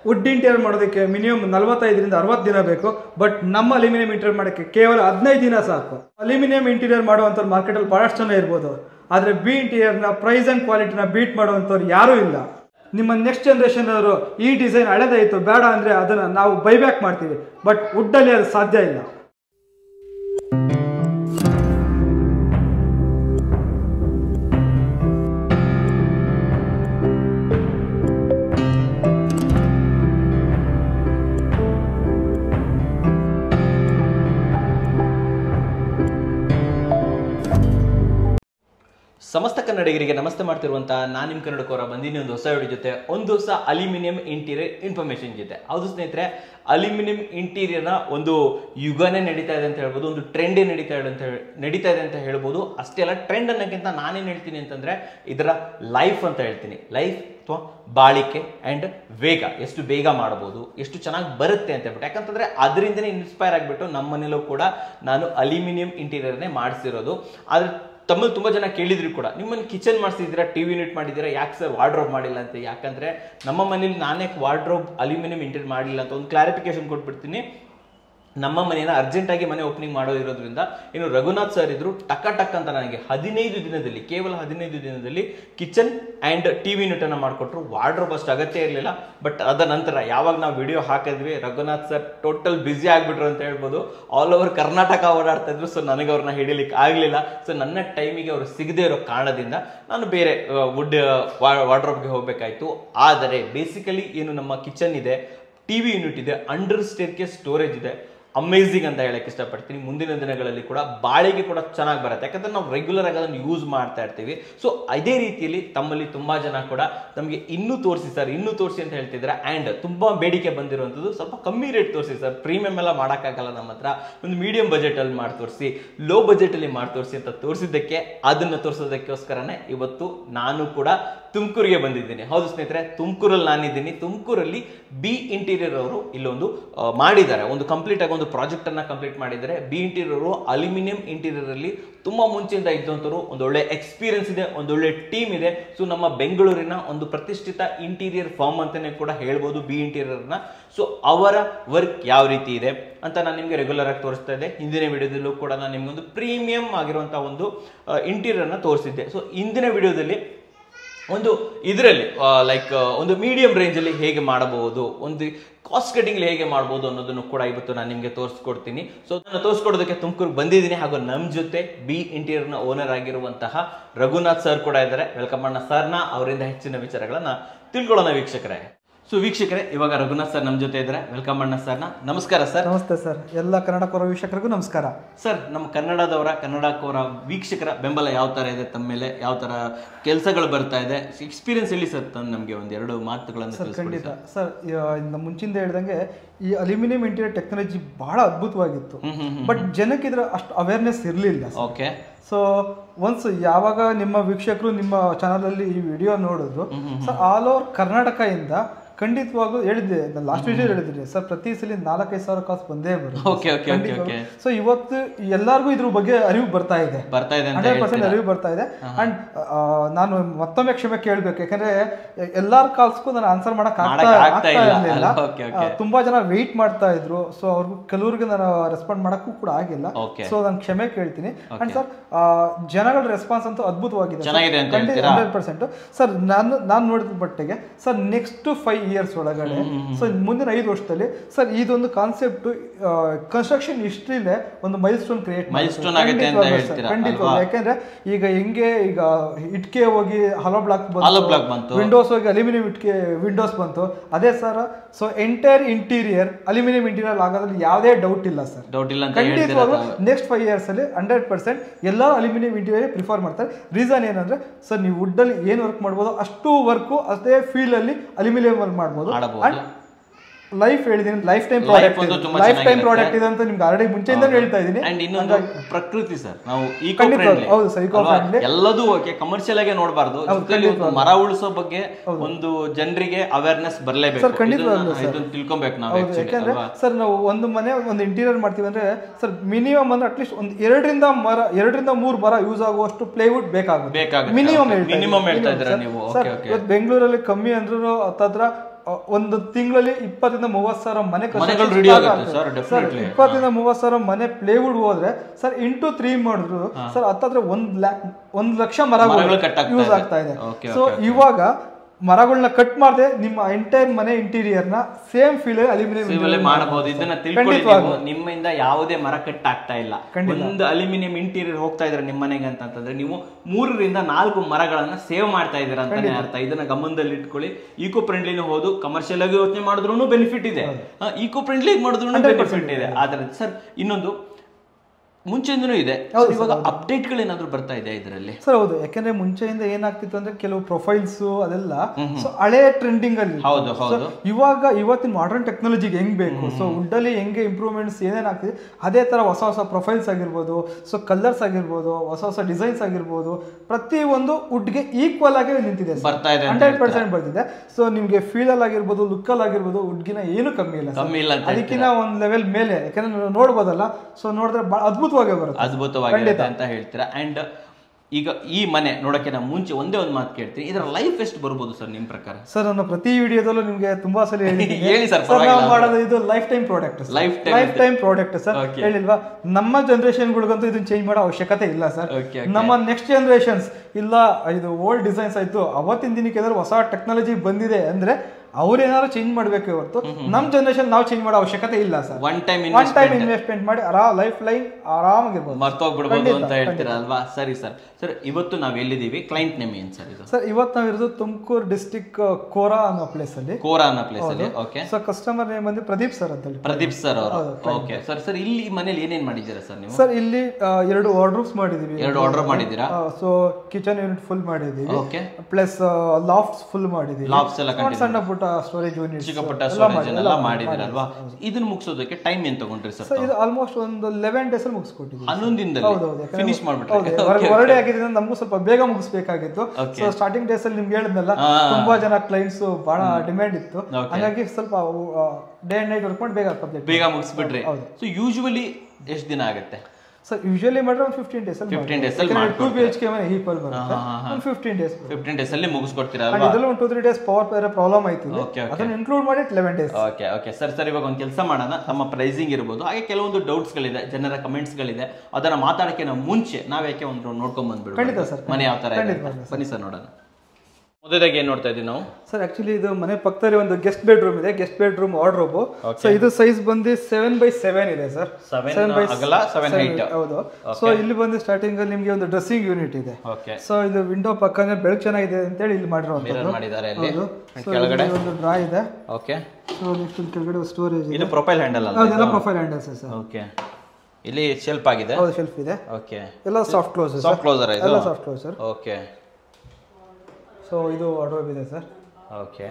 Wood interior ಮಾಡೋದಕ್ಕೆ minimum 45ರಿಂದ 60 ದಿನ ಬೇಕು. ಬಟ್ ನಮ್ಮ ಅಲ್ಯೂಮಿನಿಯಂ ಇಂಟೀರಿಯರ್ ಮಾಡೋಕ್ಕೆ ಕೇವಲ 15 ದಿನ ಸಾಕು. ಅಲ್ಯೂಮಿನಿಯಂ ಇಂಟೀರಿಯರ್ ಮಾಡುವಂಥವ್ರು ಮಾರ್ಕೆಟಲ್ಲಿ ಭಾಳಷ್ಟು ಜನ ಇರ್ಬೋದು, ಆದರೆ ಬಿ ಇಂಟೀರಿಯರ್ನ ಪ್ರೈಸ್ ಆ್ಯಂಡ್ ಕ್ವಾಲಿಟಿನ ಬೀಟ್ ಮಾಡುವಂಥವ್ರು ಯಾರೂ ಇಲ್ಲ. ನಿಮ್ಮ ನೆಕ್ಸ್ಟ್ ಜನ್ರೇಷನ್ ಅವರು ಈ ಡಿಸೈನ್ ಹಳೆದಾಯಿತು ಬೇಡ ಅಂದರೆ ಅದನ್ನು ನಾವು ಬೈಬ್ಯಾಕ್ ಮಾಡ್ತೀವಿ. ಬಟ್ ವುಡ್ಡಲ್ಲಿ ಅದು ಸಾಧ್ಯ ಇಲ್ಲ. ಸಮಸ್ತ ಕನ್ನಡಿಗರಿಗೆ ನಮಸ್ತೆ ಮಾಡ್ತಿರುವಂತಹ ನಾನು ನಿಮ್ಮ ಕನ್ನಡಕೋರ ಬಂದಿನಿ ಒಂದು ಹೊಸ ವಿಡಿಯೋ ಜೊತೆ, ಒಂದು ಹೊಸ ಅಲ್ಯೂಮಿನಿಯಂ ಇಂಟೀರಿಯರ್ ಇನ್ಫಾರ್ಮೇಶನ್ ಜೊತೆ. ಹೌದು ಸ್ನೇಹಿತರೆ, ಅಲ್ಯೂಮಿನಿಯಂ ಇಂಟೀರಿಯರ್ನ ಒಂದು ಯುಗನೇ ನಡೀತಾ ಇದೆ ಅಂತ ಹೇಳ್ಬೋದು, ಒಂದು ಟ್ರೆಂಡೇ ನಡೀತಾ ಇದೆ ಅಂತ ಹೇಳ್ಬೋದು. ಅಷ್ಟೇ ಅಲ್ಲ, ಟ್ರೆಂಡ್ ಅನ್ನೋಕ್ಕಿಂತ ನಾನೇನು ಹೇಳ್ತೀನಿ ಅಂತಂದ್ರೆ ಇದರ ಲೈಫ್ ಅಂತ ಹೇಳ್ತೀನಿ. ಲೈಫ್ ಅಥವಾ ಬಾಳಿಕೆ ಆ್ಯಂಡ್ ವೇಗ, ಎಷ್ಟು ಬೇಗ ಮಾಡ್ಬೋದು, ಎಷ್ಟು ಚೆನ್ನಾಗಿ ಬರುತ್ತೆ ಅಂತ ಹೇಳ್ಬಿಟ್ಟು. ಯಾಕಂತಂದ್ರೆ ಅದರಿಂದನೇ ಇನ್ಸ್ಪೈರ್ ಆಗಿಬಿಟ್ಟು ನಮ್ಮ ಮನೇಲೂ ಕೂಡ ನಾನು ಅಲ್ಯೂಮಿನಿಯಂ ಇಂಟೀರಿಯರ್ನೇ ಮಾಡಿಸಿರೋದು. ಆದರೆ ತಮ್ಮಲ್ಲಿ ತುಂಬ ಜನ ಕೇಳಿದ್ರು ಕೂಡ, ನಿಮ್ಮನ್ನು ಕಿಚನ್ ಮಾಡಿಸಿದ್ದೀರಾ, ಟಿವಿ ಯೂನಿಟ್ ಮಾಡಿದ್ದೀರಾ, ಯಾಕೆ ಸರ್ ವಾರ್ಡ್ರೋಬ್ ಮಾಡಿಲ್ಲ ಅಂತ. ಯಾಕಂದರೆ ನಮ್ಮ ಮನೇಲಿ ನಾನೇ ವಾರ್ಡ್ರೋಬ್ ಅಲ್ಯೂಮಿನಿಯಂ ಇಂಟೀರಿಯರ್ ಮಾಡಿಲ್ಲ ಅಂತ ಒಂದು ಕ್ಲಾರಿಫಿಕೇಶನ್ ಕೊಟ್ಬಿಡ್ತೀನಿ. ನಮ್ಮ ಮನೆಯನ್ನ ಅರ್ಜೆಂಟಾಗಿ ಮನೆ ಓಪನಿಂಗ್ ಮಾಡೋದಿರೋದ್ರಿಂದ ಇನ್ನು ರಘುನಾಥ್ ಸರ್ ಇದ್ರು ಟಕ್ ಅಂತ ನನಗೆ 15 ದಿನದಲ್ಲಿ, ಕೇವಲ 15 ದಿನದಲ್ಲಿ ಕಿಚನ್ ಆ್ಯಂಡ್ ಟಿವಿ ಯೂನಿಟ್ ಅನ್ನು ಮಾಡಿಕೊಟ್ರು. ವಾರ್ಡ್ರೋಬ್ ಅಷ್ಟು ಅಗತ್ಯ ಇರಲಿಲ್ಲ. ಬಟ್ ಅದ ನಂತರ ಯಾವಾಗ ನಾವು ವಿಡಿಯೋ ಹಾಕಿದ್ವಿ, ರಘುನಾಥ್ ಸರ್ ಟೋಟಲ್ ಬ್ಯುಸಿ ಆಗಿಬಿಟ್ರು ಅಂತ ಹೇಳ್ಬೋದು. ಆಲ್ ಓವರ್ ಕರ್ನಾಟಕ ಓಡಾಡ್ತಾ ಇದ್ರು. ಸೊ ನನಗೆ ಅವ್ರನ್ನ ಹಿಡಿಲಿಕ್ಕೆ ಆಗಲಿಲ್ಲ. ಸೊ ನನ್ನ ಟೈಮಿಗೆ ಅವರು ಸಿಗದೇ ಇರೋ ಕಾರಣದಿಂದ ನಾನು ಬೇರೆ ವುಡ್ ವಾರ್ಡ್ರೋಬ್ಗೆ ಹೋಗಬೇಕಾಯ್ತು. ಆದರೆ ಬೇಸಿಕಲಿ ಏನು ನಮ್ಮ ಕಿಚನ್ ಇದೆ, ಟಿವಿ ಯೂನಿಟ್ ಇದೆ, ಅಂಡರ್ ಸ್ಟೇರ್ಕೇಸ್ ಸ್ಟೋರೇಜ್ ಇದೆ, ಅಮೇಝಿಂಗ್ ಅಂತ ಹೇಳಕ್ಕೆ ಇಷ್ಟಪಡ್ತೀನಿ. ಮುಂದಿನ ದಿನಗಳಲ್ಲಿ ಕೂಡ ಬಾಳಿಗೆ ಕೂಡ ಚೆನ್ನಾಗಿ ಬರುತ್ತೆ, ಯಾಕಂದ್ರೆ ನಾವು ರೆಗ್ಯುಲರ್ ಆಗಿ ಅದನ್ನು ಯೂಸ್ ಮಾಡ್ತಾ ಇರ್ತೀವಿ. ಸೊ ಅದೇ ರೀತಿಯಲ್ಲಿ ತಮ್ಮಲ್ಲಿ ತುಂಬಾ ಜನ ಕೂಡ ನಮಗೆ ಇನ್ನೂ ತೋರಿಸಿ ಸರ್, ಇನ್ನೂ ತೋರಿಸಿ ಅಂತ ಹೇಳ್ತಿದ್ದಾರೆ. ಆ್ಯಂಡ್ ತುಂಬಾ ಬೇಡಿಕೆ ಬಂದಿರುವಂಥದ್ದು ಸ್ವಲ್ಪ ಕಮ್ಮಿ ರೇಟ್ ತೋರಿಸಿ ಸರ್, ಪ್ರೀಮಿಯಂ ಎಲ್ಲ ಮಾಡೋಕ್ಕಾಗಲ್ಲ ನಮ್ಮ ಹತ್ರ, ಒಂದು ಮೀಡಿಯಂ ಬಜೆಟಲ್ಲಿ ಮಾಡಿ ತೋರಿಸಿ, ಲೋ ಬಜೆಟಲ್ಲಿ ಮಾಡಿ ತೋರಿಸಿ ಅಂತ ತೋರಿಸಿದ್ದಕ್ಕೆ, ಅದನ್ನು ತೋರಿಸೋದಕ್ಕೋಸ್ಕರನೇ ಇವತ್ತು ನಾನು ಕೂಡ ತುಮಕೂರಿಗೆ ಬಂದಿದ್ದೀನಿ. ಹೌದು ಸ್ನೇಹಿತರೆ, ತುಮಕೂರಲ್ಲಿ ನಾನಿದ್ದೀನಿ. ತುಮಕೂರಲ್ಲಿ ಬಿ ಇಂಟೀರಿಯರ್ ಅವರು ಇಲ್ಲೊಂದು ಮಾಡಿದ್ದಾರೆ, ಒಂದು ಕಂಪ್ಲೀಟ್ ಆಗಿ ಒಂದು ಪ್ರಾಜೆಕ್ಟ್ ಅನ್ನ ಕಂಪ್ಲೀಟ್ ಮಾಡಿದ್ದಾರೆ. ಬಿ ಇಂಟೀರಿಯರ್ ಅವರು ಅಲ್ಯೂಮಿನಿಯಂ ಇಂಟೀರಿಯರ್ ಅಲ್ಲಿ ತುಂಬಾ ಮುಂಚೆಯಿಂದ ಇದ್ದಂಥವ್ರು, ಒಂದೊಳ್ಳೆ ಎಕ್ಸ್ಪೀರಿಯನ್ಸ್ ಇದೆ, ಒಂದೊಳ್ಳೆ ಟೀಮ್ ಇದೆ. ಸೊ ನಮ್ಮ ಬೆಂಗಳೂರಿನ ಒಂದು ಪ್ರತಿಷ್ಠಿತ ಇಂಟೀರಿಯರ್ ಫಾರ್ಮ್ ಅಂತಾನೆ ಕೂಡ ಹೇಳ್ಬೋದು ಬಿ ಇಂಟೀರಿಯರ್ನ. ಸೊ ಅವರ ವರ್ಕ್ ಯಾವ ರೀತಿ ಇದೆ ಅಂತ ನಾನು ನಿಮಗೆ ರೆಗ್ಯುಲರ್ ಆಗಿ ತೋರಿಸ್ತಾ ಇದ್ದೆ. ಹಿಂದಿನ ವಿಡಿಯೋದಲ್ಲೂ ಕೂಡ ನಾನು ನಿಮ್ಗೆ ಒಂದು ಪ್ರೀಮಿಯಂ ಆಗಿರುವಂತಹ ಒಂದು ಇಂಟೀರಿಯರ್ನ ತೋರಿಸಿದ್ದೆ. ಸೊ ಇಂದಿನ ವಿಡಿಯೋದಲ್ಲಿ ಒಂದು ಇದರಲ್ಲಿ ಲೈಕ್ ಒಂದು ಮೀಡಿಯಂ ರೇಂಜಲ್ಲಿ ಹೇಗೆ ಮಾಡಬಹುದು, ಒಂದು ಕಾಸ್ಟ್ ಕಟಿಂಗ್ ಹೇಗೆ ಮಾಡ್ಬೋದು ಅನ್ನೋದನ್ನು ಕೂಡ ಇವತ್ತು ನಾನು ನಿಮಗೆ ತೋರಿಸ್ಕೊಡ್ತೀನಿ. ಸೊ ನಾನು ತೋರಿಸ್ಕೊಡೋದಕ್ಕೆ ತುಮಕೂರಿಗೆ ಬಂದಿದ್ದೀನಿ. ಹಾಗೂ ನಮ್ಮ ಜೊತೆ ಬಿ ಇಂಟೀರಿಯರ್ನ ಓನರ್ ಆಗಿರುವಂತಹ ರಘುನಾಥ್ ಸರ್ ಕೂಡ ಇದ್ದಾರೆ. ವೆಲ್ಕಮ್ ಮಾಡೋಣ ಸರ್ನ, ಅವರಿಂದ ಹೆಚ್ಚಿನ ವಿಚಾರಗಳನ್ನ ತಿಳ್ಕೊಳ್ಳೋಣ ವೀಕ್ಷಕರೇ. ಸೊ ವೀಕ್ಷಕರೇ, ಇವಾಗ ರಘುನಾಥ್ ಸರ್ ನಮ್ಮ ಜೊತೆ ಇದ್ದಾರೆ. ವೆಲ್ಕಮ್ ಮಾಡೋಣ ಸರ್ನ. ನಮಸ್ಕಾರ ಸರ್. ನಮಸ್ತೆ ಸರ್, ಎಲ್ಲ ಕನ್ನಡಕೋರ ವೀಕ್ಷಕರಿಗೂ ನಮಸ್ಕಾರ. ಸರ್, ನಮ್ಮ ಕನ್ನಡಕೋರ ವೀಕ್ಷಕರ ಬೆಂಬಲ ಯಾವ ಥರ ಇದೆ ತಮ್ಮ ಮೇಲೆ, ಯಾವ ಥರ ಕೆಲಸಗಳು ಬರ್ತಾ ಇದೆ, ಎಕ್ಸ್ಪೀರಿಯನ್ಸ್ ಹೇಳಿ ಸರ್ ನಮಗೆ ಒಂದೆರಡು ಮಾತುಗಳನ್ನು ತಿಳಿಸ್ಕೊಡಿ. ಖಂಡಿತ ಸರ್, ಮುಂಚಿಂದ ಹೇಳ್ದಂಗೆ ಈ ಅಲ್ಯೂಮಿನಿಯಂ ಇಂಟೀರಿಯರ್ ಟೆಕ್ನಾಲಜಿ ಬಹಳ ಅದ್ಭುತವಾಗಿತ್ತು. ಬಟ್ ಜನಕ್ಕೆ ಇದರ ಅಷ್ಟು ಅವೇರ್ನೆಸ್ ಇರಲಿಲ್ಲ. ಓಕೆ. ಸೊ ಒನ್ಸ್ ಯಾವಾಗ ನಿಮ್ಮ ವೀಕ್ಷಕರು ನಿಮ್ಮ ಚಾನಲಲ್ಲಿ ಈ ವಿಡಿಯೋ ನೋಡಿದ್ರು, ಸೊ ಆಲ್ ಓವರ್ ಕರ್ನಾಟಕದಿಂದ ಖಂಡಿತವಾಗೂ ಹೇಳಿದ್ದೆ, ನಾನು ಲಾಸ್ಟ್ ವಿಡಿಯೋ ಹೇಳಿದ್ದೀನಿ ಸರ್, ಪ್ರತಿ ಸಲ 4-5 ಸಾವಿರ ಕಾಸು ಬಂದೇ ಬರುತ್ತೆ. ಸೊ ಇವತ್ತು ಎಲ್ಲರಿಗೂ ಇದ್ರ ಬಗ್ಗೆ ಅರಿವು ಬರ್ತಾ ಇದೆ, 100% ಅರಿವು ಬರ್ತಾ ಇದೆ. ಅಂಡ್ ನಾನು ಮತ್ತೊಮ್ಮೆ ಕ್ಷಮೆ ಕೇಳ್ಬೇಕು, ಯಾಕಂದ್ರೆ ಎಲ್ಲಾರ ಕಾಲ್ಸ್ಗೂ ನಾನು ಆನ್ಸರ್ ಮಾಡಕ್ ಆಗ್ತಾ ಇರಲಿಲ್ಲ. ತುಂಬಾ ಜನ ವೆಯ್ಟ್ ಮಾಡ್ತಾ ಇದ್ರು. ಸೊ ಅವ್ರಿಗೂ ಕೆಲವ್ರಿಗೆ ನಾನು ರೆಸ್ಪಾಂಡ್ ಮಾಡಕ್ಕೂ ಕೂಡ ಆಗಿಲ್ಲ. ಸೊ ನಾನು ಕ್ಷಮೆ ಕೇಳ್ತೀನಿ. ಅಂಡ್ ಸರ್, ಜನಗಳ ರೆಸ್ಪಾನ್ಸ್ ಅಂತೂ ಅದ್ಭುತವಾಗಿದೆ, 100%. ಸರ್ ನಾನು ನೋಡಿದ ಮಟ್ಟಿಗೆ ಸರ್ ನೆಕ್ಸ್ಟ್ 5 ಇಯರ್ಸ್ ಒಳಗಡೆ, ಸೊ ಮುಂದಿನ 5 ವರ್ಷದಲ್ಲಿ ಸರ್ ಇದೊಂದು ಕಾನ್ಸೆಪ್ಟ್ ಕನ್ಸ್ಟ್ರಕ್ಷನ್ ಹಿಸ್ಟ್ರಿಲೇ ಒಂದು ಮೈಲ್ ಸ್ಟೋನ್ ಕ್ರಿಯೇಟ್ ಖಂಡಿತ. ಯಾಕಂದ್ರೆ ಈಗ ಹೆಂಗೆ ಈಗ ಇಟ್ಕೆ ಹೋಗಿ ಹಲೋ ಬ್ಲಾಕ್ ಬಂತು, ವಿಂಡೋಸ್ ಹೋಗಿ ಅಲ್ಯೂಮಿನಿಯಂ ಇಟ್ಕೆ ವಿಂಡೋಸ್ ಬಂತು, ಅದೇ sir. So entire interior aluminium interior ಆಗೋದ್ರಲ್ಲಿ ಯಾವುದೇ ಡೌಟ್ ಇಲ್ಲ ಸರ್. ಖಂಡಿತವಾಗ್ಲೂ ನೆಕ್ಸ್ಟ್ 5 ಇಯರ್ಸ್ ಅಲ್ಲಿ 100% ಎಲ್ಲ ಅಲ್ಯೂಮಿನಿಯಂ ಇಂಟೀರಿಯರ್ ಪ್ರಿಫರ್ ಮಾಡ್ತಾರೆ. ರೀಸನ್ ಏನಂದ್ರೆ ಸರ್, ನೀವು ವುಡ್ ಅಲ್ಲಿ ಏನ್ ವರ್ಕ್ ಮಾಡ್ಬೋದು ಅಷ್ಟು ವರ್ಕ್ ಅದೇ ಫೀಲ್ ಅಲ್ಲಿ ಅಲ್ಯೂಮಿನಿಯಂ ಅಲ್ಲಿ ಮಾಡ್ಬೋದು. ಲೈಫ್ ಹೇಳಿದೀನಿ, ಲೈಫ್ ಟೈಮ್ ಪ್ರಾಡಕ್ಟ್ ಇದೆ ಅಂತ ನಿಮ್ಗೆ ಆಲ್ರೆಡಿ ಮುಂಚೆಯಿಂದ ಹೇಳ್ತಾ ಇದ್ದೀನಿ. ಅಂಡ್ ಇನ್ನೊಂದು ಪ್ರಕೃತಿ ಸರ್, ನಾವು ಈಕೋ ಫ್ರೆಂಡ್ಲಿ, ಹೌದು ಸರ್, ಈಕೋ ಫ್ರೆಂಡ್ಲಿ ಎಲ್ಲದೂ ಓಕೆ, ಕಮರ್ಷಿಯಲ್ ಆಗಿ ನೋಡಬಾರ್ದು. ಮರ ಉಳಿಸೋ ಬಗ್ಗೆ ಒಂದು ಜನರಿಗೆ ಅವೇರ್ನೆಸ್ ಬರಲೇಬೇಕು, ಇದನ್ನ ತಿಳ್ಕೊಬೇಕು ನಾವು. ಯಾಕಂದ್ರೆ ಸರ್, ನಾವು ಒಂದು ಮನೆ ಒಂದು ಇಂಟೀರಿಯರ್ ಮಾಡ್ತೀವಿ ಅಂದ್ರೆ ಸರ್ ಮಿನಿಮಮ್ ಅಂದ್ರೆ ಅಟ್ಲೀಸ್ಟ್ ಒಂದು 2ರಿಂದ 3 ಮರ ಯೂಸ್ ಆಗುವಷ್ಟು ಪ್ಲೇವುಡ್ ಬೇಕಾಗುತ್ತೆ ಮಿನಿಮಮ್ ಹೇಳ್ತಾ ಇದ್ದೀರಾ ನೀವು. ಬೆಂಗಳೂರಲ್ಲಿ ಕಮ್ಮಿ ಅಂದ್ರೂ ಹತ್ತತ್ರ ಒಂದು ತಿಂಗಳಲ್ಲಿ 20,000-30,000 ಮನೆಗಳು ready ಆಗುತ್ತೆ ಸರ್, definitely. 20,000-30,000 ಮನೆ ಪ್ಲೇವುಡ್ ಹೋದ್ರೆ ಸರ್ ಇಂಟು 3 ಮಾಡಿದ್ರು ಸರ್ ಹತ್ತತ್ರ 1,00,000 ಮರಗಳು ಯೂಸ್ ಆಗ್ತಾ ಇದೆ. ಸೊ ಇವಾಗ ಮರಗಳನ್ನ ಕಟ್ ಮಾಡದೆ ನಿಮ್ಮ ಎಂಟೈರ್ ಮನೆ ಇಂಟೀರಿಯರ್ ನ ಸೇಮ್ ಫೀಲ್ ಅಲ್ಯೂಮಿನಿಯಂ ಮಾಡಬಹುದು. ಇದನ್ನ ತಿಳ್ಕೊಳ್ಳಿ, ನಿಮ್ಮಿಂದ ಯಾವುದೇ ಮರ ಕಟ್ ಆಗ್ತಾ ಇಲ್ಲ. ಒಂದು ಅಲ್ಯೂಮಿನಿಯಂ ಇಂಟೀರಿಯರ್ ಹೋಗ್ತಾ ಇದ್ರೆ ನಿಮ್ಮ ಮನೆಗೆ ಅಂತಂದ್ರೆ ನೀವು 3ರಿಂದ 4 ಮರಗಳನ್ನ ಸೇವ್ ಮಾಡ್ತಾ ಇದೀರ ಅಂತಾನೆ ಅರ್ಥ. ಇದನ್ನ ಗಮನದಲ್ಲಿ ಇಟ್ಕೊಳ್ಳಿ. ಈಕೋ ಫ್ರೆಂಡ್ಲಿನೂ ಹೌದು, ಕಮರ್ಷಿಯಲ್ ಆಗಿ ಯೋಚನೆ ಮಾಡಿದ್ರು ಬೆನಿಫಿಟ್ ಇದೆ, ಈಕೋ ಫ್ರೆಂಡ್ಲಿ ಮಾಡಿದ್ರು ಬೆನಿಫಿಟ್ ಇದೆ. ಆದ್ರೆ ಸರ್ ಇನ್ನೊಂದು ಮುಂಚೆಯಿಂದನೂ ಇದೆ, ಇವಾಗ ಅಪ್ಡೇಟ್ ಗಳು ಏನಾದ್ರು ಬರ್ತಾ ಇದೆ ಇದರಲ್ಲಿ ಸರ್? ಹೌದು, ಯಾಕಂದ್ರೆ ಮುಂಚೆಯಿಂದ ಏನಾಗ್ತಿತ್ತು ಅಂದ್ರೆ ಕೆಲವು ಪ್ರೊಫೈಲ್ಸ್ ಅದೆಲ್ಲ ಸೊ ಹಳೆ ಟ್ರೆಂಡಿಂಗ್ ಅಲ್ಲಿ. ಇವತ್ತಿನ ಮಾಡರ್ನ್ ಟೆಕ್ನಾಲಜಿಗೆ ಹೆಂಗ್ ಬೇಕು, ಸೊ ವುಡ್ ಅಲ್ಲಿ ಹೆಂಗೆ ಇಂಪ್ರೂವ್ಮೆಂಟ್ಸ್ ಏನೇನಾಗ್ತಿದೆ ಅದೇ ತರ ಹೊಸ ಹೊಸ ಪ್ರೊಫೈಲ್ಸ್ ಆಗಿರ್ಬೋದು, ಸೊ ಕಲರ್ಸ್ ಆಗಿರ್ಬೋದು, ಹೊಸ ಹೊಸ ಡಿಸೈನ್ಸ್ ಆಗಿರ್ಬೋದು, ಪ್ರತಿ ಒಂದು ವುಡ್ಗೆ ಈಕ್ವಲ್ ಆಗಿ ನಿಂತಿದೆ, 100% ಬರ್ತಿದೆ. ಸೊ ನಿಮ್ಗೆ ಫೀಲ್ ಅಲ್ಲಿ ಆಗಿರ್ಬೋದು, ಲುಕ್ ಅಲ್ಲಿ ಆಗಿರ್ಬೋದು, ವುಡ್ಗಿನ ಏನು ಕಮ್ಮಿ ಇಲ್ಲ, ಅದಕ್ಕಿಂತ ಒಂದ್ ಲೆವೆಲ್ ಮೇಲೆ. ಯಾಕಂದ್ರೆ ನೋಡ್ಬೋದಲ್ಲ, ಸೊ ನೋಡಿದ್ರೆ ಅದ್ಭುತವಾಗಿದೆ ಅಂತ ಹೇಳ್ತೀರಾ. ಅಂಡ್ ಈಗ ಈ ಮನೆ ನೋಡಕ್ಕೆ ನಾವು ಮುಂಚೆ ಒಂದೇ ಒಂದು ಮಾತು ಕೇಳ್ತೀನಿ, ಇದರ ಲೈಫ್ ಎಷ್ಟು ಬರ್ಬೋದು ಸರ್ ನಿಮ್ ಪ್ರಕಾರ? ಸರ್ ನಾನು ಪ್ರತಿ ವಿಡಿಯೋದಲ್ಲೂ ನಿಮ್ಗೆ ತುಂಬಾ ಸಲ ಹೇಳಿ ಸರ್. ಮಾಡೋದು ಇದು life time product, life time product sir. ಹೇಳಿಲ್ವಾ, ನಮ್ಮ ಜನರೇಷನ್ಗಳಿಗಂತೂ ಇದನ್ನ ಚೇಂಜ್ ಮಾಡೋ ಅವಶ್ಯಕತೆ ಇಲ್ಲ ಸರ್. ನಮ್ಮ ನೆಕ್ಸ್ಟ್ ಜನರೇಷನ್ಸ್ ಇಲ್ಲ, ಇದು ಓಲ್ಡ್ ಡಿಸೈನ್ಸ್ ಆಯ್ತು, ಅವತ್ತಿನ ದಿನಕ್ಕೆ ಏನಾದ್ರು ಹೊಸ ಟೆಕ್ನಾಲಜಿ ಬಂದಿದೆ ಅಂದ್ರೆ ಅವ್ರೇನಾದ್ರು ಚೇಂಜ್ ಮಾಡ್ಬೇಕು ಹೊರತು ನಮ್ ಜನರೇಷನ್ ನಾವು ಚೇಂಜ್ ಮಾಡೋ ಅವಶ್ಯಕತೆ ಇಲ್ಲ ಸರ್. ಒನ್ ಟೈಮ್ ಇನ್ವೆಸ್ಟ್ಮೆಂಟ್ ಮಾಡಿ ಲೈಫ್ ಲೈನ್ ಆರಾಮಾಗಿರ್ಬೋದು, ಮರ್ತೋಗ್ಬಿಡ್ಬೋದು ಅಂತ ಹೇಳ್ತೀರಾ ಅಲ್ವಾ? ಸರಿ ಸರ್. ಸರ್ ಇವತ್ತು ನಾವ್ ಎಲ್ಲಿದ್ದೀವಿ, ಕ್ಲೈಂಟ್ ನೇಮ್ ಏನ್ ಸರ್ ಇದು? ಸರ್ ಇವತ್ತು ನಾವಿರೋದು ತುಮಕೂರು ಡಿಸ್ಟಿಕ್ ಕೋರಾ ಅನ್ನೋ ಪ್ಲೇಸ್ ಅಲ್ಲಿ. ಓಕೆ. ಸೊ ಕಸ್ಟಮರ್ ನೇಮ್ ಬಂದು ಪ್ರದೀಪ್ ಸರ್ ಅಂತ ಹೇಳಿ. ಪ್ರದೀಪ್ ಸರ್ ಅವರು. Okay sir. ಸರ್ ಇಲ್ಲಿ ಮನೇಲಿ ಏನೇನ್ ಮಾಡಿದ್ದೀರಾ ಸರ್ ನೀವು? ಸರ್ ಇಲ್ಲಿ 2 ಆರ್ಡರ್ಸ್ ಮಾಡಿದೀವಿ. 2 ಆರ್ಡರ್ ಮಾಡಿದ್ದೀರಾ? ಸೊ ಕಿಚನ್ ಯೂನಿಟ್ ಫುಲ್ ಮಾಡಿದೀವಿ, ಓಕೆ, ಪ್ಲಸ್ ಲಾಫ್ಟ್ಸ್ ಫುಲ್ ಮಾಡಿದೀವಿ, ಲಾಫ್ಟ್ಸ್ ಎಲ್ಲ ಸಣ್ಣ ಪುಟ್ಟ ಸ್ಟೋರೇಜ್ ಯೂನಿಟ್, ಚಿಕ್ಕಪುಟ್ಟ ಸ್ಟೋರೇಜ್ ಎಲ್ಲ ಮಾಡಿದಿರಲ್ವಾ? ಇದನ್ನ ಮುಗಿಸೋದಕ್ಕೆ ಟೈಮ್ ಏನ್ ತಗೊಂಡ್ರಿ ಸರ್? ಇದು ಆಲ್ಮೋಸ್ಟ್ ಒಂದು 11 ಡೇಸ್ ಅಲ್ಲಿ ಮುಗಿಸ್ಕೊಟ್ಟಿದ್ದೀವಿ. 11 ದಿನದಲ್ಲಿ ಫಿನಿಶ್ ಮಾಡ್ಬಿಟ್ರಿ? ಹೊರಗಡೆ ಆಗಿದ್ರೆ ನಮಗೂ ಸ್ವಲ್ಪ ಬೇಗ ಮುಗಿಸ್ಬೇಕಾಗಿತ್ತು. ಸೊ ಸ್ಟಾರ್ಟಿಂಗ್ ಡೇಸ್ ಅಲ್ಲಿ ನಿಮ್ಗೆ ಹೇಳಿದ್ನಲ್ಲ, ತುಂಬಾ ಜನ ಕ್ಲೈಂಟ್ಸ್ ಬಹಳ ಡಿಮ್ಯಾಂಡ್ ಇತ್ತು, ಹಾಗಾಗಿ ಸ್ವಲ್ಪ ಡೇ ಅಂಡ್ ನೈಟ್ ವರ್ಕ್ ಮಾಡಿ ಬೇಗ ಮುಗಿಸ್ಬಿಟ್ರಿ. ಸೊ ಯೂಶುವಲಿ ಎಷ್ಟು ದಿನ ಆಗುತ್ತೆ ಸರ್? ಯೂಶುವಲಿ ಮಾಡಿದ್ರೆ ಒಂದು 15 ಡೇಸ್ ಅಲ್ಲಿ 2 BHK ಮನೆ ಈಕ್ವಲ್ ಬರುತ್ತೆ, ಒಂದು 15 ಡೇಸ್ ಅಲ್ಲಿ ಮುಗಿಸ್ಕೊಡ್ತೀರಾ ಅಲ್ವಾ? ಇದೆಲ್ಲ ಒಂದು 2-3 ಡೇಸ್ ಪವರ್ ಪ್ರಾಬ್ಲಮ್ ಆಯ್ತು, ಅದನ್ನ ಇನ್ಕ್ಲೂಡ್ ಮಾಡಿ 11 ಡೇಸ್. Okay sir. ಇವಾಗ ಒಂದು ಕೆಲಸ ಮಾಡೋಣ, ನಮ್ಮ ಪ್ರೈಸಿಂಗ್ ಇರ್ಬೋದು, ಹಾಗೆ ಕೆಲವೊಂದು ಡೌಟ್ಸ್ ಗಳಿದೆ, ಜನರ ಕಮೆಂಟ್ಸ್ ಗಳಿದೆ, ಅದನ್ನ ಮಾತಾಡಕ್ಕೆ ನಾವು ಮುಂಚೆ ನಾವ್ ಯಾಕೆ ಒಂದು ನೋಡ್ಕೊಂಡ್ ಬಂದ್ಬಿಡ್ತೀವಿ. ಖಂಡಿತ ಸರ್, ಮನೆ ಯಾವ ತರ ಇದೆ ಬನ್ನಿ ಸರ್ ನೋಡೋಣ. ಮೊದಲಾಗಿ ಏನ್ ನೋಡ್ತಾ ಇದೀವಿ ನಾವು ಸರ್? ಆಕ್ಚುಲಿ ಇದು ಮನೆ ಪಕ್ಕದಲ್ಲಿ ಒಂದು ಗೆಸ್ಟ್ ಬೆಡ್ರೂಮ್ ಇದೆ, ಗೆಸ್ಟ್ ಬೆಡ್ರೂಮ್ ವಾರ್ಡ್ರೋಬ್. ಸೊ ಇದು ಸೈಜ್ ಬಂದು 7x7 ಇದೆ ಸರ್, 7 ಹೈಟ್. ಹೌದು. ಸೊ ಇಲ್ಲಿ ಬಂದು ಸ್ಟಾರ್ಟಿಂಗ್ ಅಲ್ಲಿ ನಿಮ್ಗೆ ಒಂದು ಡ್ರೆಸ್ಸಿಂಗ್ ಯೂನಿಟ್ ಇದೆ. ಸೊ ಇದು ವಿಂಡೋ ಪಕ್ಕನೇ ಬೆಳಕು ಚೆನ್ನಾಗಿದೆ ಅಂತ ಹೇಳಿ ಇಲ್ಲಿ ಮಾಡಿರುವಂತದ್ದು. ಕೆಳಗಡೆ ಒಂದು ಡ್ರಾ ಇದೆ. ಓಕೆ. ಸೊ ನೆಕ್ಸ್ಟ್ ಕೆಳಗಡೆ ಸ್ಟೋರೇಜ್ ಇದೆ. ಇದು ಪ್ರೊಫೈಲ್ ಹ್ಯಾಂಡಲ್ ಅಲ್ಲ? ಅದೆಲ್ಲ ಪ್ರೊಫೈಲ್ ಹ್ಯಾಂಡಲ್ಸ್ ಸರ್. ಓಕೆ. ಇಲ್ಲಿ ಶೆಲ್ಫ್ ಆಗಿದೆ. ಹೌದು, ಶೆಲ್ಫ್ ಇದೆ. ಓಕೆ. ಎಲ್ಲ ಸಾಫ್ಟ್ ಕ್ಲೋಸರ್. ಸಾಫ್ಟ್ ಕ್ಲೋಸರ್ ಇದೆ. ಎಲ್ಲ ಸಾಫ್ಟ್ ಕ್ಲೋಸರ್. ಓಕೆ. ಸೊ ಇದು ವಾರ್ಡ್ರೋಬ್ ಇದೆ ಸರ್. ಓಕೆ.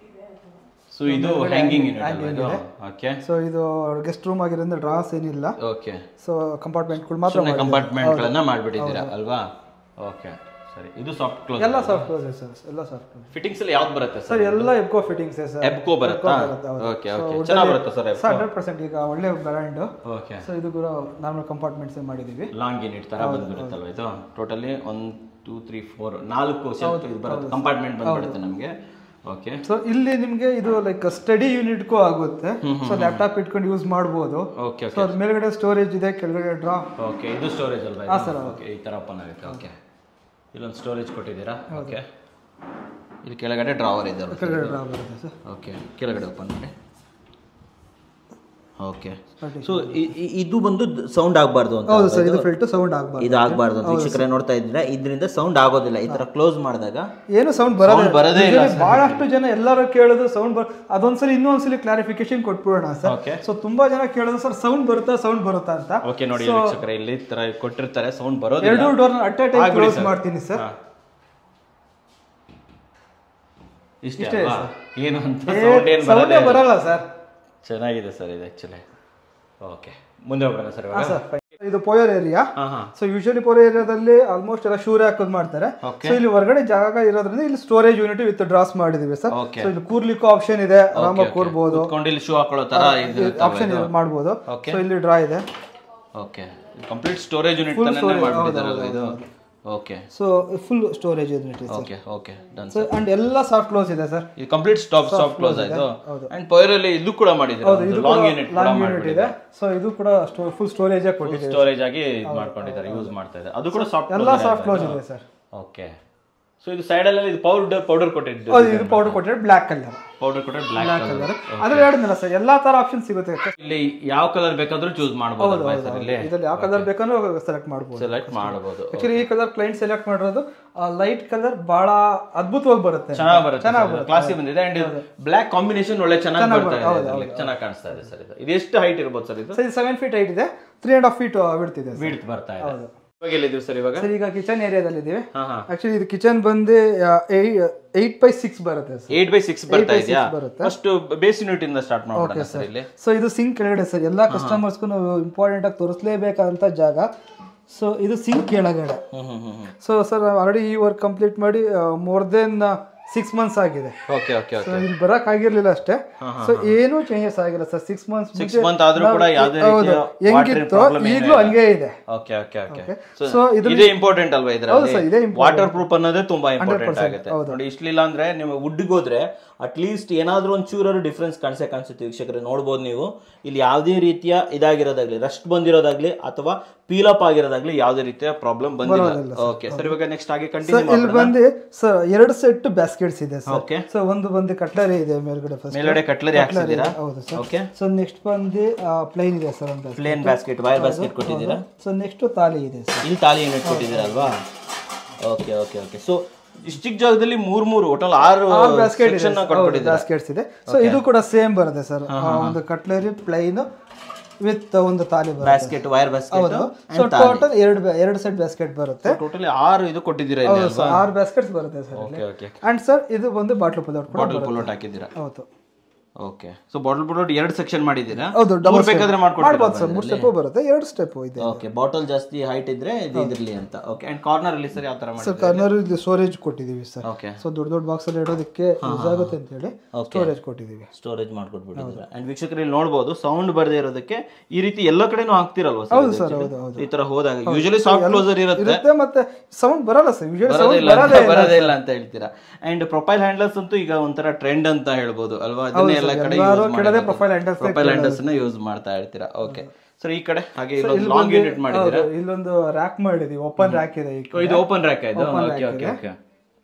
ಸೊ ಇದು ಹ್ಯಾಂಗಿಂಗ್ ಯೂನಿಟ್ ಇದೆ. ಓಕೆ. ಸೊ ಇದು ಗೆಸ್ಟ್ ರೂಮ್ ಆಗಿರೋದ್ರಿಂದ ಡ್ರಾಸ್ ಏನಿಲ್ಲ. ಓಕೆ. ಸೊ ಕಂಪಾರ್ಟ್ಮೆಂಟ್ಗಳು ಮಾತ್ರ ಕಂಪಾರ್ಟ್ಮೆಂಟ್ ಗಳನ್ನ ಮಾಡಿಬಿಟ್ಟಿದ್ದೀರಾ ಅಲ್ವಾ? ಓಕೆ ಸರಿ. ಇದು ಸಾಫ್ಟ್ ಕ್ಲೋಸ್? ಎಲ್ಲ ಸಾಫ್ಟ್ ಕ್ಲೋಸ್ ಸರ್, ಎಲ್ಲ ಸಾಫ್ಟ್ ಕ್ಲೋಸ್. ಫಿಟ್ಟಿಂಗ್ಸ್ ಎಲ್ಲ ಯಾವ್ದು ಬರುತ್ತೆ ಸರ್? ಎಲ್ಲ ಎಬ್ಕೋ ಫಿಟ್ಟಿಂಗ್ಸ್ ಸರ್. ಎಬ್ಕೋ ಬರುತ್ತಾ? Okay okay. ಚೆನ್ನಾಗಿ ಬರುತ್ತೆ ಸರ್ ಎಬ್ಕೋ? 100% ಈಗ ಒಳ್ಳೆ ಬ್ರ್ಯಾಂಡ್. ಓಕೆ. ಸೊ ಇದು ಕೂಡ ನಾರ್ಮಲ್ ಕಂಪಾರ್ಟ್ಮೆಂಟ್ಸ್ ಮಾಡಿದೀವಿ. ಲಾಂಗ್ ಯೂನಿಟ್ ತರ ಬಂದ್ಬಿಡುತ್ತಲ್ವಾ ಇದು? ಟೋಟಲಿ 1 2 3 4 4 ಸೆಲ್ಫ್ ಇದು ಬರುತ್ತೆ, ಕಂಪಾರ್ಟ್ಮೆಂಟ್ ಬಂದ್ಬಿಡುತ್ತೆ ನಮಗೆ. ಓಕೆ. ಸೊ ಇಲ್ಲಿ ನಿಮಗೆ ಇದು ಲೈಕ್ ಸ್ಟಡಿ ಯೂನಿಟ್ಗೂ ಆಗುತ್ತೆ. ಸೊ ಲ್ಯಾಪ್ಟಾಪ್ ಇಟ್ಕೊಂಡು ಯೂಸ್ ಮಾಡಬಹುದು. ಓಕೆ. ಸೊ ಮೇಲ್ಗಡೆ ಸ್ಟೋರೇಜ್ ಇದೆ, ಕೆಳಗಡೆ ಡ್ರಾ. ಓಕೆ. ಇದು ಸ್ಟೋರೇಜ್ ಅಲ್ವಾ? ಹಾಂ ಸರ್. ಓಕೆ. ಈ ತರ ಓಪನ್ ಆಗುತ್ತೆ. ಓಕೆ. ಇಲ್ಲೊಂದು ಸ್ಟೋರೇಜ್ ಕೊಟ್ಟಿದ್ದೀರಾ? ಓಕೆ. ಇಲ್ಲಿ ಕೆಳಗಡೆ ಡ್ರಾವರ್ ಇದೆ. ಕೆಳಗಡೆ ಡ್ರಾ ಬರುತ್ತೆ ಸರ್. ಓಕೆ. ಕೆಳಗಡೆ ಓಪನ್ ಮಾಡಿ. ಓಕೆ. ಸೊ ಇದು ಬಂದು ಸೌಂಡ್ ಆಗಬಾರ್ದು ಅಂತ? ಹೌದು ಸರ್, ಇದು ಫಿಲ್ಟರ್ ಸೌಂಡ್ ಆಗಬಾರ್ದು. ಇದು ಆಗಬಾರ್ದು ಅಂತ ವೀಕ್ಷಕರೇ ನೋಡ್ತಾ ಇದ್ದೀರಾ. ಇದರಿಂದ ಸೌಂಡ್ ಆಗೋದಿಲ್ಲ. ಈ ತರ ಕ್ಲೋಸ್ ಮಾಡಿದಾಗ ಏನು ಸೌಂಡ್ ಬರೋದೇ ಇಲ್ಲ. ಬಹಳಷ್ಟು ಜನ ಎಲ್ಲರೂ ಕೇಳೋದು ಸೌಂಡ್ ಅದೊಂದ್ಸಲಿ ಇನ್ನೊಂದ್ಸಲಿ ಕ್ಲಾರಿಫಿಕೇಶನ್ ಕೊಟ್ಬಿಡೋಣ ಸರ್. ಸೊ ತುಂಬಾ ಜನ ಕೇಳೋದು ಸರ್ ಸೌಂಡ್ ಬರುತ್ತಾ ಅಂತ. ಓಕೆ. ನೋಡಿ ವೀಕ್ಷಕರೇ, ಇಲ್ಲಿ ತರ ಕೊಟ್ಟಿರ್ತಾರೆ, ಸೌಂಡ್ ಬರೋದಿಲ್ಲ. 2 door at a time close ಮಾಡ್ತೀನಿ ಸರ್. ಇಷ್ಟೇ ಏನು ಅಂತ ಸೌಂಡ್ ಏನು ಬರಲ್ಲ ಸರ್. ಚೆನ್ನಾಗಿದೆ ಸರ್ ಇದು ಆಕ್ಚುಲಿ. ಓಕೆ. ಮುಂದೆ ಹೋಗೋಣ ಸರ್. ಇದು foyer area. So usually foyer ಏರಿಯಾದಲ್ಲಿ ಆಲ್ಮೋಸ್ಟ್ ಎಲ್ಲ ಶೂ ರ್ಯಾಕ್ ಮಾಡ್ತಾರೆ. ಸೊ ಇಲ್ಲಿ ಹೊರಗಡೆ ಜಾಗ ಇರೋದ್ರಿಂದ ಇಲ್ಲಿ ಸ್ಟೋರೇಜ್ ಯೂನಿಟ್ ವಿತ್ ಡ್ರಾಸ್ ಮಾಡಿದೀವಿ ಸರ್. ಸೊ ಇಲ್ಲಿ ಕೂರ್ಲಿಕ್ಕೂ ಆಪ್ಷನ್ ಇದೆ, ಆರಾಮಾಗಿ ಕೂರ್ಬೋದು. ಇಲ್ಲಿ ಶೂ ಹಾಕೊಳ್ಳೋ ತರ ಆಪ್ಷನ್ ಮಾಡಬಹುದು. ಸೊ ಇಲ್ಲಿ ಡ್ರಾ ಇದೆ. ಓಕೆ. ಕಂಪ್ಲೀಟ್ ಸ್ಟೋರೇಜ್ ಯೂನಿಟ್ ತನಕ ಮಾಡ್ಬಿಟ್ಟಿದ್ದಾರಲ್ಲ ಇದು? Okay so full storage unit ಇದೆ okay okay done sir and ಎಲ್ಲ ಸಾಫ್ಟ್ ಕ್ಲೋಸ್ ಇದೆ ಸರ್. ಇದು ಕಂಪ್ಲೀಟ್ ಸಾಫ್ಟ್ ಕ್ಲೋಸ್ ಆಯ್ತು. ಅಂಡ್ ಪವರ್ ಅಲ್ಲಿ ಇದು ಕೂಡ ಮಾಡಿದ್ದಾರೆ, ಲಾಂಗ್ ಯೂನಿಟ್ ಇದೆ. ಸೊ ಇದು ಕೂಡ ಫುಲ್ ಸ್ಟೋರೇಜ್ ಆಗಿ ಕೊಟ್ಟಿದ್ದಾರೆ, ಸ್ಟೋರೇಜ್ ಆಗಿ ಇದು ಮಾಡ್ಕೊಂಡಿದ್ದಾರೆ, ಯೂಸ್ ಮಾಡ್ತಾ ಇದ್ದಾರೆ. ಅದು ಕೂಡ ಸಾಫ್ಟ್ ಎಲ್ಲ ಸಾಫ್ಟ್ ಕ್ಲೋಸ್ ಇದೆ ಸರ್. ಓಕೆ. ಸೊ ಇದು ಸೈಡ್ ಅಲ್ಲಿ ಇದು ಪೌಡರ್ ಕೊಟ್ಟಿದ್ದು, ಇದು ಪೌಡರ್ ಕೊಟ್ಟಿದ್ರೆ ಬ್ಲಾಕ್ ಕಲರ್, ಪೌಡರ್ ಕೊಟ್ಟರೆ ಬ್ಲಾಕ್ ಕಲರ್. ಅದ್ರ ಹೇಳಿದ್ನಲ್ಲ ಸರ್ ಎಲ್ಲಾ ತರ ಆಪ್ಷನ್ ಸಿಗುತ್ತೆ. ಇಲ್ಲಿ ಯಾವ ಕಲರ್ ಬೇಕಾದ್ರೂ ಚೂಸ್ ಮಾಡಬಹುದು ಸರ್. ಇಲ್ಲಿ ಇದ್ರಲ್ಲಿ ಯಾವ ಕಲರ್ ಬೇಕಂದ್ರೂ ಸೆಲೆಕ್ಟ್ ಮಾಡಬಹುದು. ಆಕ್ಚುಲಿ ಈ ಕಲರ್ ಕ್ಲೈಂಟ್ ಸೆಲೆಕ್ಟ್ ಮಾಡಿರೋದು ಲೈಟ್ ಕಲರ್ ಬಹಳ ಅದ್ಭುತವಾಗಿ ಬರುತ್ತೆ, ಚೆನ್ನಾಗಿ ಬರುತ್ತೆ, ಕ್ಲಾಸಿ ಬಂದಿದೆ. ಅಂಡ್ ಬ್ಲಾಕ್ ಕಾಂಬಿನೇಷನ್ ಒಳ್ಳೆ ಚೆನ್ನಾಗಿ ಬರ್ತಾ ಇದೆ, ಚೆನ್ನಾಗಿ ಕಾಣಿಸ್ತಾ ಇದೆ ಸರ್. ಇದು ಎಷ್ಟು ಹೈಟ್ ಇರಬಹುದು ಸರ್? ಇದು 7 ಫೀಟ್ ಹೈಟ್ ಇದೆ, 3.5 ಫೀಟ್ ವಿಡ್ತ್ ಇದೆ, ವಿಡ್ತ್ ಬರ್ತಾ ಇದೆ. ಇವಾಗ ಈಗ ಕಿಚನ್ ಏರಿಯಾದಲ್ಲಿ ಇದೀವಿ. ಆಕ್ಚುಲಿ ಇದು ಕಿಚನ್ ಬಂದು 8x6 ಬರುತ್ತೆ ಸರ್. 8x6 ಬರ್ತಾ ಇದೆಯಾ? ಫಸ್ಟ್ ಬೇಸ್ ಯೂನಿಟ್ ಇಂದ ಸ್ಟಾರ್ಟ್ ಮಾಡೋಣ ಸರ್ ಇಲ್ಲಿ. ಸೊ ಇದು ಸಿಂಕ್ ಕೆಳಗಡೆ ಸರ್, ಎಲ್ಲಾ ಕಸ್ಟಮರ್ಸ್ಗೂ ನಾವು ಇಂಪಾರ್ಟೆಂಟ್ ಆಗಿ ತೋರಿಸಲೇಬೇಕಾದಂತ ಜಾಗ. ಸೊ ಇದು ಸಿಂಕ್ ಕೆಳಗಡೆ. ಸೊ ಸರ್ ಆಲ್ರೆಡಿ ಈ ವರ್ಕ್ ಕಂಪ್ಲೀಟ್ ಮಾಡಿ ಮೋರ್ ದೆನ್ 6 months ಆಗಿದೆ. Okay okay okay. ಇಲ್ಲಿ ಬರಕ್ ಆಗಿರ್ಲಿಲ್ಲ ಅಷ್ಟೇ. ಸೊ ಏನು ಚೇಂಜಸ್ ಆಗಿಲ್ಲ ಸರ್. 6 months ಆದ್ರೂ ಕೂಡ ಯಾವುದೇ ರೀತಿಯ ಹೆಂಗಿತ್ತು ಈಗಲೂ ಹಂಗೆ ಇದೆ. Okay okay okay. ಸೊ ಇದು ಇಂಪಾರ್ಟೆಂಟ್ ಅಲ್ವಾ ಇದರಲ್ಲಿ? ವಾಟರ್ ಪ್ರೂಫ್ ಅನ್ನೋದೇ ತುಂಬಾ ಇಂಪಾರ್ಟೆಂಟ್ ಆಗುತ್ತೆ ನೋಡಿ. ಇಷ್ಟಲಿಲ್ಲ ಅಂದ್ರೆ ನೀವು ವುಡ್ಗೆ ಹೋದ್ರೆ ಅಟ್ಲೀಸ್ಟ್ ಏನಾದ್ರೂ ಒಂದು ಚೂರಾರು ಡಿಫ್ರೆನ್ಸ್ ಕಾಣಿಸುತ್ತೆ ವೀಕ್ಷಕರೇ. ನೋಡ್ಬೋದು ನೀವು ಇಲ್ಲಿ ಯಾವುದೇ ರೀತಿಯ ಇದಾಗಿರೋದಾಗ್ಲಿ, ರಸ್ಟ್ ಬಂದಿರೋದಾಗ್ಲಿ ಅಥವಾ ಪೀಲ್ ಅಪ್ ಆಗಿರೋದಾಗ್ಲಿ ಯಾವುದೇ ರೀತಿಯ ಪ್ರಾಬ್ಲಮ್ ಬಂದಿಲ್ಲ. ಓಕೆ ಸರ್, ಇವಾಗ ನೆಕ್ಸ್ಟ್ ಆಗಿ ಕಂಟಿನ್ಯೂ ಮಾಡೋಣ. ಇಲ್ಲಿ ಬಂದು ಸರ್ 2 ಸೆಟ್ ಬಾಸ್ಕೆಟ್ಸ್ ಇದೆ ಸರ್. ಓಕೆ. ಸೊ ಒಂದು ಬಂದು ಕಟ್ಲರಿ ಇದೆ ಮೇಲ್ಗಡೆ, ಫಸ್ಟ್ ಮೇಲ್ಗಡೆ ಕಟ್ಲರಿ ಹಾಕ್ಸಿದ್ದೀರಾ? ಹೌದು ಸರ್. ಓಕೆ. ಸೊ ನೆಕ್ಸ್ಟ್ ಬಂದು ಪ್ಲೇನ್ ಇದೆ ಸರ್, ಒಂದು ಪ್ಲೇನ್ ಬಾಸ್ಕೆಟ್, ವೈರ್ ಬಾಸ್ಕೆಟ್ ಕೊಟ್ಟಿದ್ದೀರಾ. ಸೊ ನೆಕ್ಸ್ಟ್ ತಾಲಿ ಇದೆ ಸರ್. ಇಲ್ಲಿ ತಾಲಿ ಯೂನಿಟ್ ಕೊಟ್ಟಿದ್ದೀರಾ ಅಲ್ವಾ? Okay okay okay. ಸೊ ಇಷ್ಟು ಚಿಕ್ಕ ಜಾಗದಲ್ಲಿ 3 ಒಟ್ಟಲ್ಲಿ 6 ಬಾಸ್ಕೆಟ್ಸ್ ಇದೆ. ಸೊ ಇದು ಕೂಡ ಸೇಮ್ ಬರುತ್ತೆ ಸರ್, ಒಂದು ಕಟ್ಲರಿ ಪ್ಲೈನ್ ವಿತ್ ಒಂದು thali basket, wire basket. So total 2 set basket ಬರುತ್ತೆ. ಟೋಟಲಿ 6 ಇದು ಕೊಟ್ಟಿದ್ದೀರಾ ಇಲ್ಲಿ ಅಲ್ವಾ? 6 ಬಾಸ್ಕೆಟ್ಸ್ ಬರುತ್ತೆ sir. Okay okay. And sir ಇದು ಒಂದು ಬಾಟಲ್ ಪುಲ್ಲೌಟ್ ಹಾಕಿದ್ದೀರಾ? ಹೌದು. Okay. So bottle pullout 2 section ಮಾಡಿದ್ದೀರಾ? ಹೌದು, ಡಬಲ್ ಬೇಕಾದ್ರೆ ಮಾಡ್ಬೋದು ಸರ್. 3 ಸ್ಟೆಪ್ ಬರುತ್ತೆ, 2 ಸ್ಟೆಪ್ ಇದೆ. ಓಕೆ. ಬಾಟಲ್ ಜಾಸ್ತಿ ಹೈಟ್ ಇದ್ರೆ ಇದು ಇದ್ರಲ್ಲಿ ಅಂತ. ಓಕೆ. ಅಂಡ್ ಕಾರ್ನರ್ ಅಲ್ಲಿ ಸರ್ ಯಾವ ತರ ಮಾಡಿದ್ದೀರಾ? ಸರ್ ಕಾರ್ನರ್ ಇಲ್ಲಿ ಸ್ಟೋರೇಜ್ ಕೊಟ್ಟಿದ್ದೀವಿ ಸರ್. ಓಕೆ. ಸೊ ದೊಡ್ಡ ಬಾಕ್ಸ್ ಅಲ್ಲಿ ಇಡೋದಕ್ಕೆ ಯೂಸ್ ಆಗುತ್ತೆ ಅಂತ ಹೇಳಿ ಸ್ಟೋರೇಜ್ ಕೊಟ್ಟಿದ್ದೀವಿ. ಸ್ಟೋರೇಜ್ ಮಾಡ್ಕೊಟ್ಬಿಟ್ಟಿದ್ದೀರಾ. ಅಂಡ್ ವೀಕ್ಷಕರು ಇಲ್ಲಿ ನೋಡಬಹುದು ಸೌಂಡ್ ಬರದೇ ಇರೋದಕ್ಕೆ ಈ ರೀತಿ ಎಲ್ಲ ಕಡೆನೂ ಹಾಕ್ತಿರಲ್ವಾ ಸರ್? ಹೌದು ಸರ್, ಹೌದು ಹೌದು. ಈ ತರ ಹೋದಾಗ ಯೂಶುವಲಿ ಸಾಫ್ಟ್ ಕ್ಲೋಸರ್ ಇರುತ್ತೆ, ಮತ್ತೆ ಸೌಂಡ್ ಬರಲ್ಲ ಸರ್. ಬರೋದೇ ಇಲ್ಲ ಅಂತ ಹೇಳ್ತೀರಾ. ಅಂಡ್ ಪ್ರೊಫೈಲ್ ಹ್ಯಾಂಡಲ್ಸ್ ಅಂತೂ ಈಗ ಒಂಥರ ಟ್ರೆಂಡ್ ಅಂತ ಹೇಳ್ಬೋದು ಅಲ್ವಾ? ಅದನ್ನೇ ಎಲ್ಲ ಕಡೆ ಪ್ರೊಫೈಲ್ ಹ್ಯಾಂಡಲ್ಸ್ ಯೂಸ್ ಮಾಡ್ತಾ ಇರ್ತೀರಾ. Okay sir. ಈ ಕಡೆ ಹಾಗೆ ಇಲ್ಲೊಂದು ಲಾಂಗ್ ಯೂನಿಟ್ ಮಾಡಿದ್ದೀರಾ, ಇಲ್ಲೊಂದು ರ್ಯಾಕ್ ಮಾಡಿದೀವಿ, ಓಪನ್ ರ್ಯಾಕ್ ಇದೆ. ಇದು ಓಪನ್ ರ್ಯಾಕ್ ಇದು. Okay okay okay.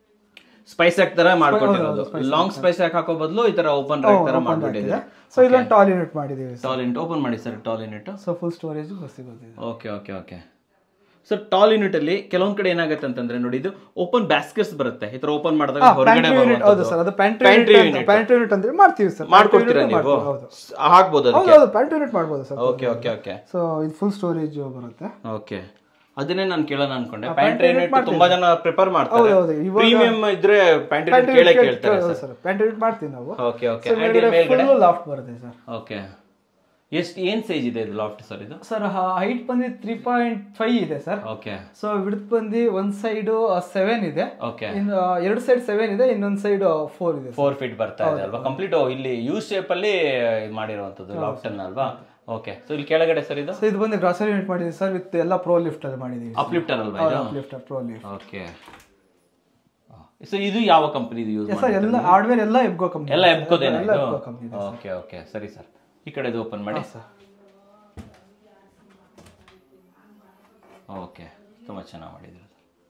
Spice rack ತರ ಮಾಡ್ಕೊಟ್ಟಿರೋದು. ಲಾಂಗ್ ಸ್ಪೈಸ್ ರ್ಯಾಕ್ ಹಾಕೋ ಬದಲು ಈ ತರ ಓಪನ್ ರ್ಯಾಕ್ ತರ ಮಾಡ್ಬಿಟ್ಟಿದ್ದೀರಾ. ಸೊ ಇಲ್ಲೊಂದು ಟಾಲ್ ಯೂನಿಟ್ ಮಾಡಿದೀವಿ. ಟಾಲ್ ಯೂನಿಟ್ ಓಪನ್ ಮಾಡಿ sir. Tall unit. So full storage ಸಿಗುತ್ತೆ. Okay okay okay. Sir tall unit ಅಲ್ಲಿ ಕೆಲವೊಂದ್ ಕಡೆ ಏನಾಗುತ್ತೆ ಅಂತಂದ್ರೆ ನೋಡಿ, ಇದು ಓಪನ್ ಬಾಸ್ಕೆಟ್ಸ್ ಬರುತ್ತೆ. ಈ ತರ ಓಪನ್ ಮಾಡಿದಾಗ ಹೊರಗಡೆ ಹೌದು ಸರ್, ಅದು ಪ್ಯಾಂಟ್ರಿ ಯೂನಿಟ್ ಅಂದ್ರೆ ಮಾಡ್ತೀವಿ ಸರ್. ಮಾಡ್ಕೊಡ್ತೀರಾ ನೀವು? ಹಾಕ್ಬೋದು ಅದಕ್ಕೆ. ಹೌದು, ಪ್ಯಾಂಟ್ರಿ ಯೂನಿಟ್ ಮಾಡ್ಬೋದು sir. Okay okay okay. So ಇದು ಫುಲ್ ಸ್ಟೋರೇಜ್ ಬರುತ್ತೆ. ಓಕೆ. ಅದನ್ನೇ ನಾನು ಕೇಳೋಣ ಅನ್ಕೊಂಡೆ. ಪ್ಯಾಂಟ್ರಿ ಯೂನಿಟ್ ತುಂಬಾ ಜನ ಪ್ರಿಫರ್ ಮಾಡ್ತಾರೆ. ಪ್ರೀಮಿಯಂ ಇದ್ರೆ ಪ್ಯಾಂಟ್ರಿ ಯೂನಿಟ್ ಕೇಳ್ತಾರೆ ಸರ್. ಪ್ಯಾಂಟ್ರಿ ಯೂನಿಟ್ ಮಾಡ್ತೀವಿ ನಾವು. Okay okay. ಮೇಲ್ಗಡೆ ಫುಲ್ ಲಾಫ್ಟ್ ಬರುತ್ತೆ ಸರ್. ಓಕೆ. ಏನ್ ಸೈಜ್ ಇದೆ ಇದು ಲಾಫ್ಟ್ ಸರ್? ಇದು ಸರ್ ಹೈಟ್ ಬಂದು 3.5 ಇದೆ ಸರ್. ಓಕೆ. ಸೊ ವಿಡ್ತ್ ಬಂದು ಒಂದ್ ಸೈಡ್ 7 ಇದೆ. ಓಕೆ. ಎರಡು ಸೈಡ್ 7 ಇದೆ, ಇನ್ನೊಂದ್ ಸೈಡ್ 4 ಇದೆ. 4 ಫೀಟ್ ಬರ್ತಾ ಇದೆ ಅಲ್ವಾ? ಕಂಪ್ಲೀಟ್ ಇಲ್ಲಿ ಯು ಶೇಪ್ ಅಲ್ಲಿ ಮಾಡಿರುವಂತದ್ದು ಲಾಫ್ಟ್ ಅನ್ನ ಅಲ್ವಾ? ಓಕೆ. ಸೊ ಇಲ್ಲಿ ಕೆಳಗಡೆ ಸರ್ ಇದು ಬಂದು ಗ್ರಾಸರಿ ಯೂನಿಟ್ ಮಾಡಿದೀವಿ ಸರ್, ವಿತ್ ಎಲ್ಲ ಪ್ರೋ ಲಿಫ್ಟ್ ಅಲ್ಲಿ ಮಾಡಿದೀವಿ. ಅಪ್ ಲಿಫ್ಟರ್ ಅಲ್ವಾ ಇದು? Up lifter, pro lift. Okay. So ಇದು ಯಾವ ಕಂಪನಿ ಯೂಸ್ ಮಾಡ್ತಾರೆ? ಎಲ್ಲ ಹಾರ್ಡ್ವೇರ್ ಎಲ್ಲ ಎಬ್ಕೋ ಕಂಪನಿ. ಎಲ್ಲ ಎಬ್ಕೋದೇನಾ ಇದು? Okay okay. ಸರಿ ಸರ್. ಈ ಕಡೆ ಓಪನ್ ಮಾಡಿ ಸರ್. ಓಕೆ. ತುಂಬ ಚೆನ್ನಾಗಿ ಮಾಡಿದ್ರು.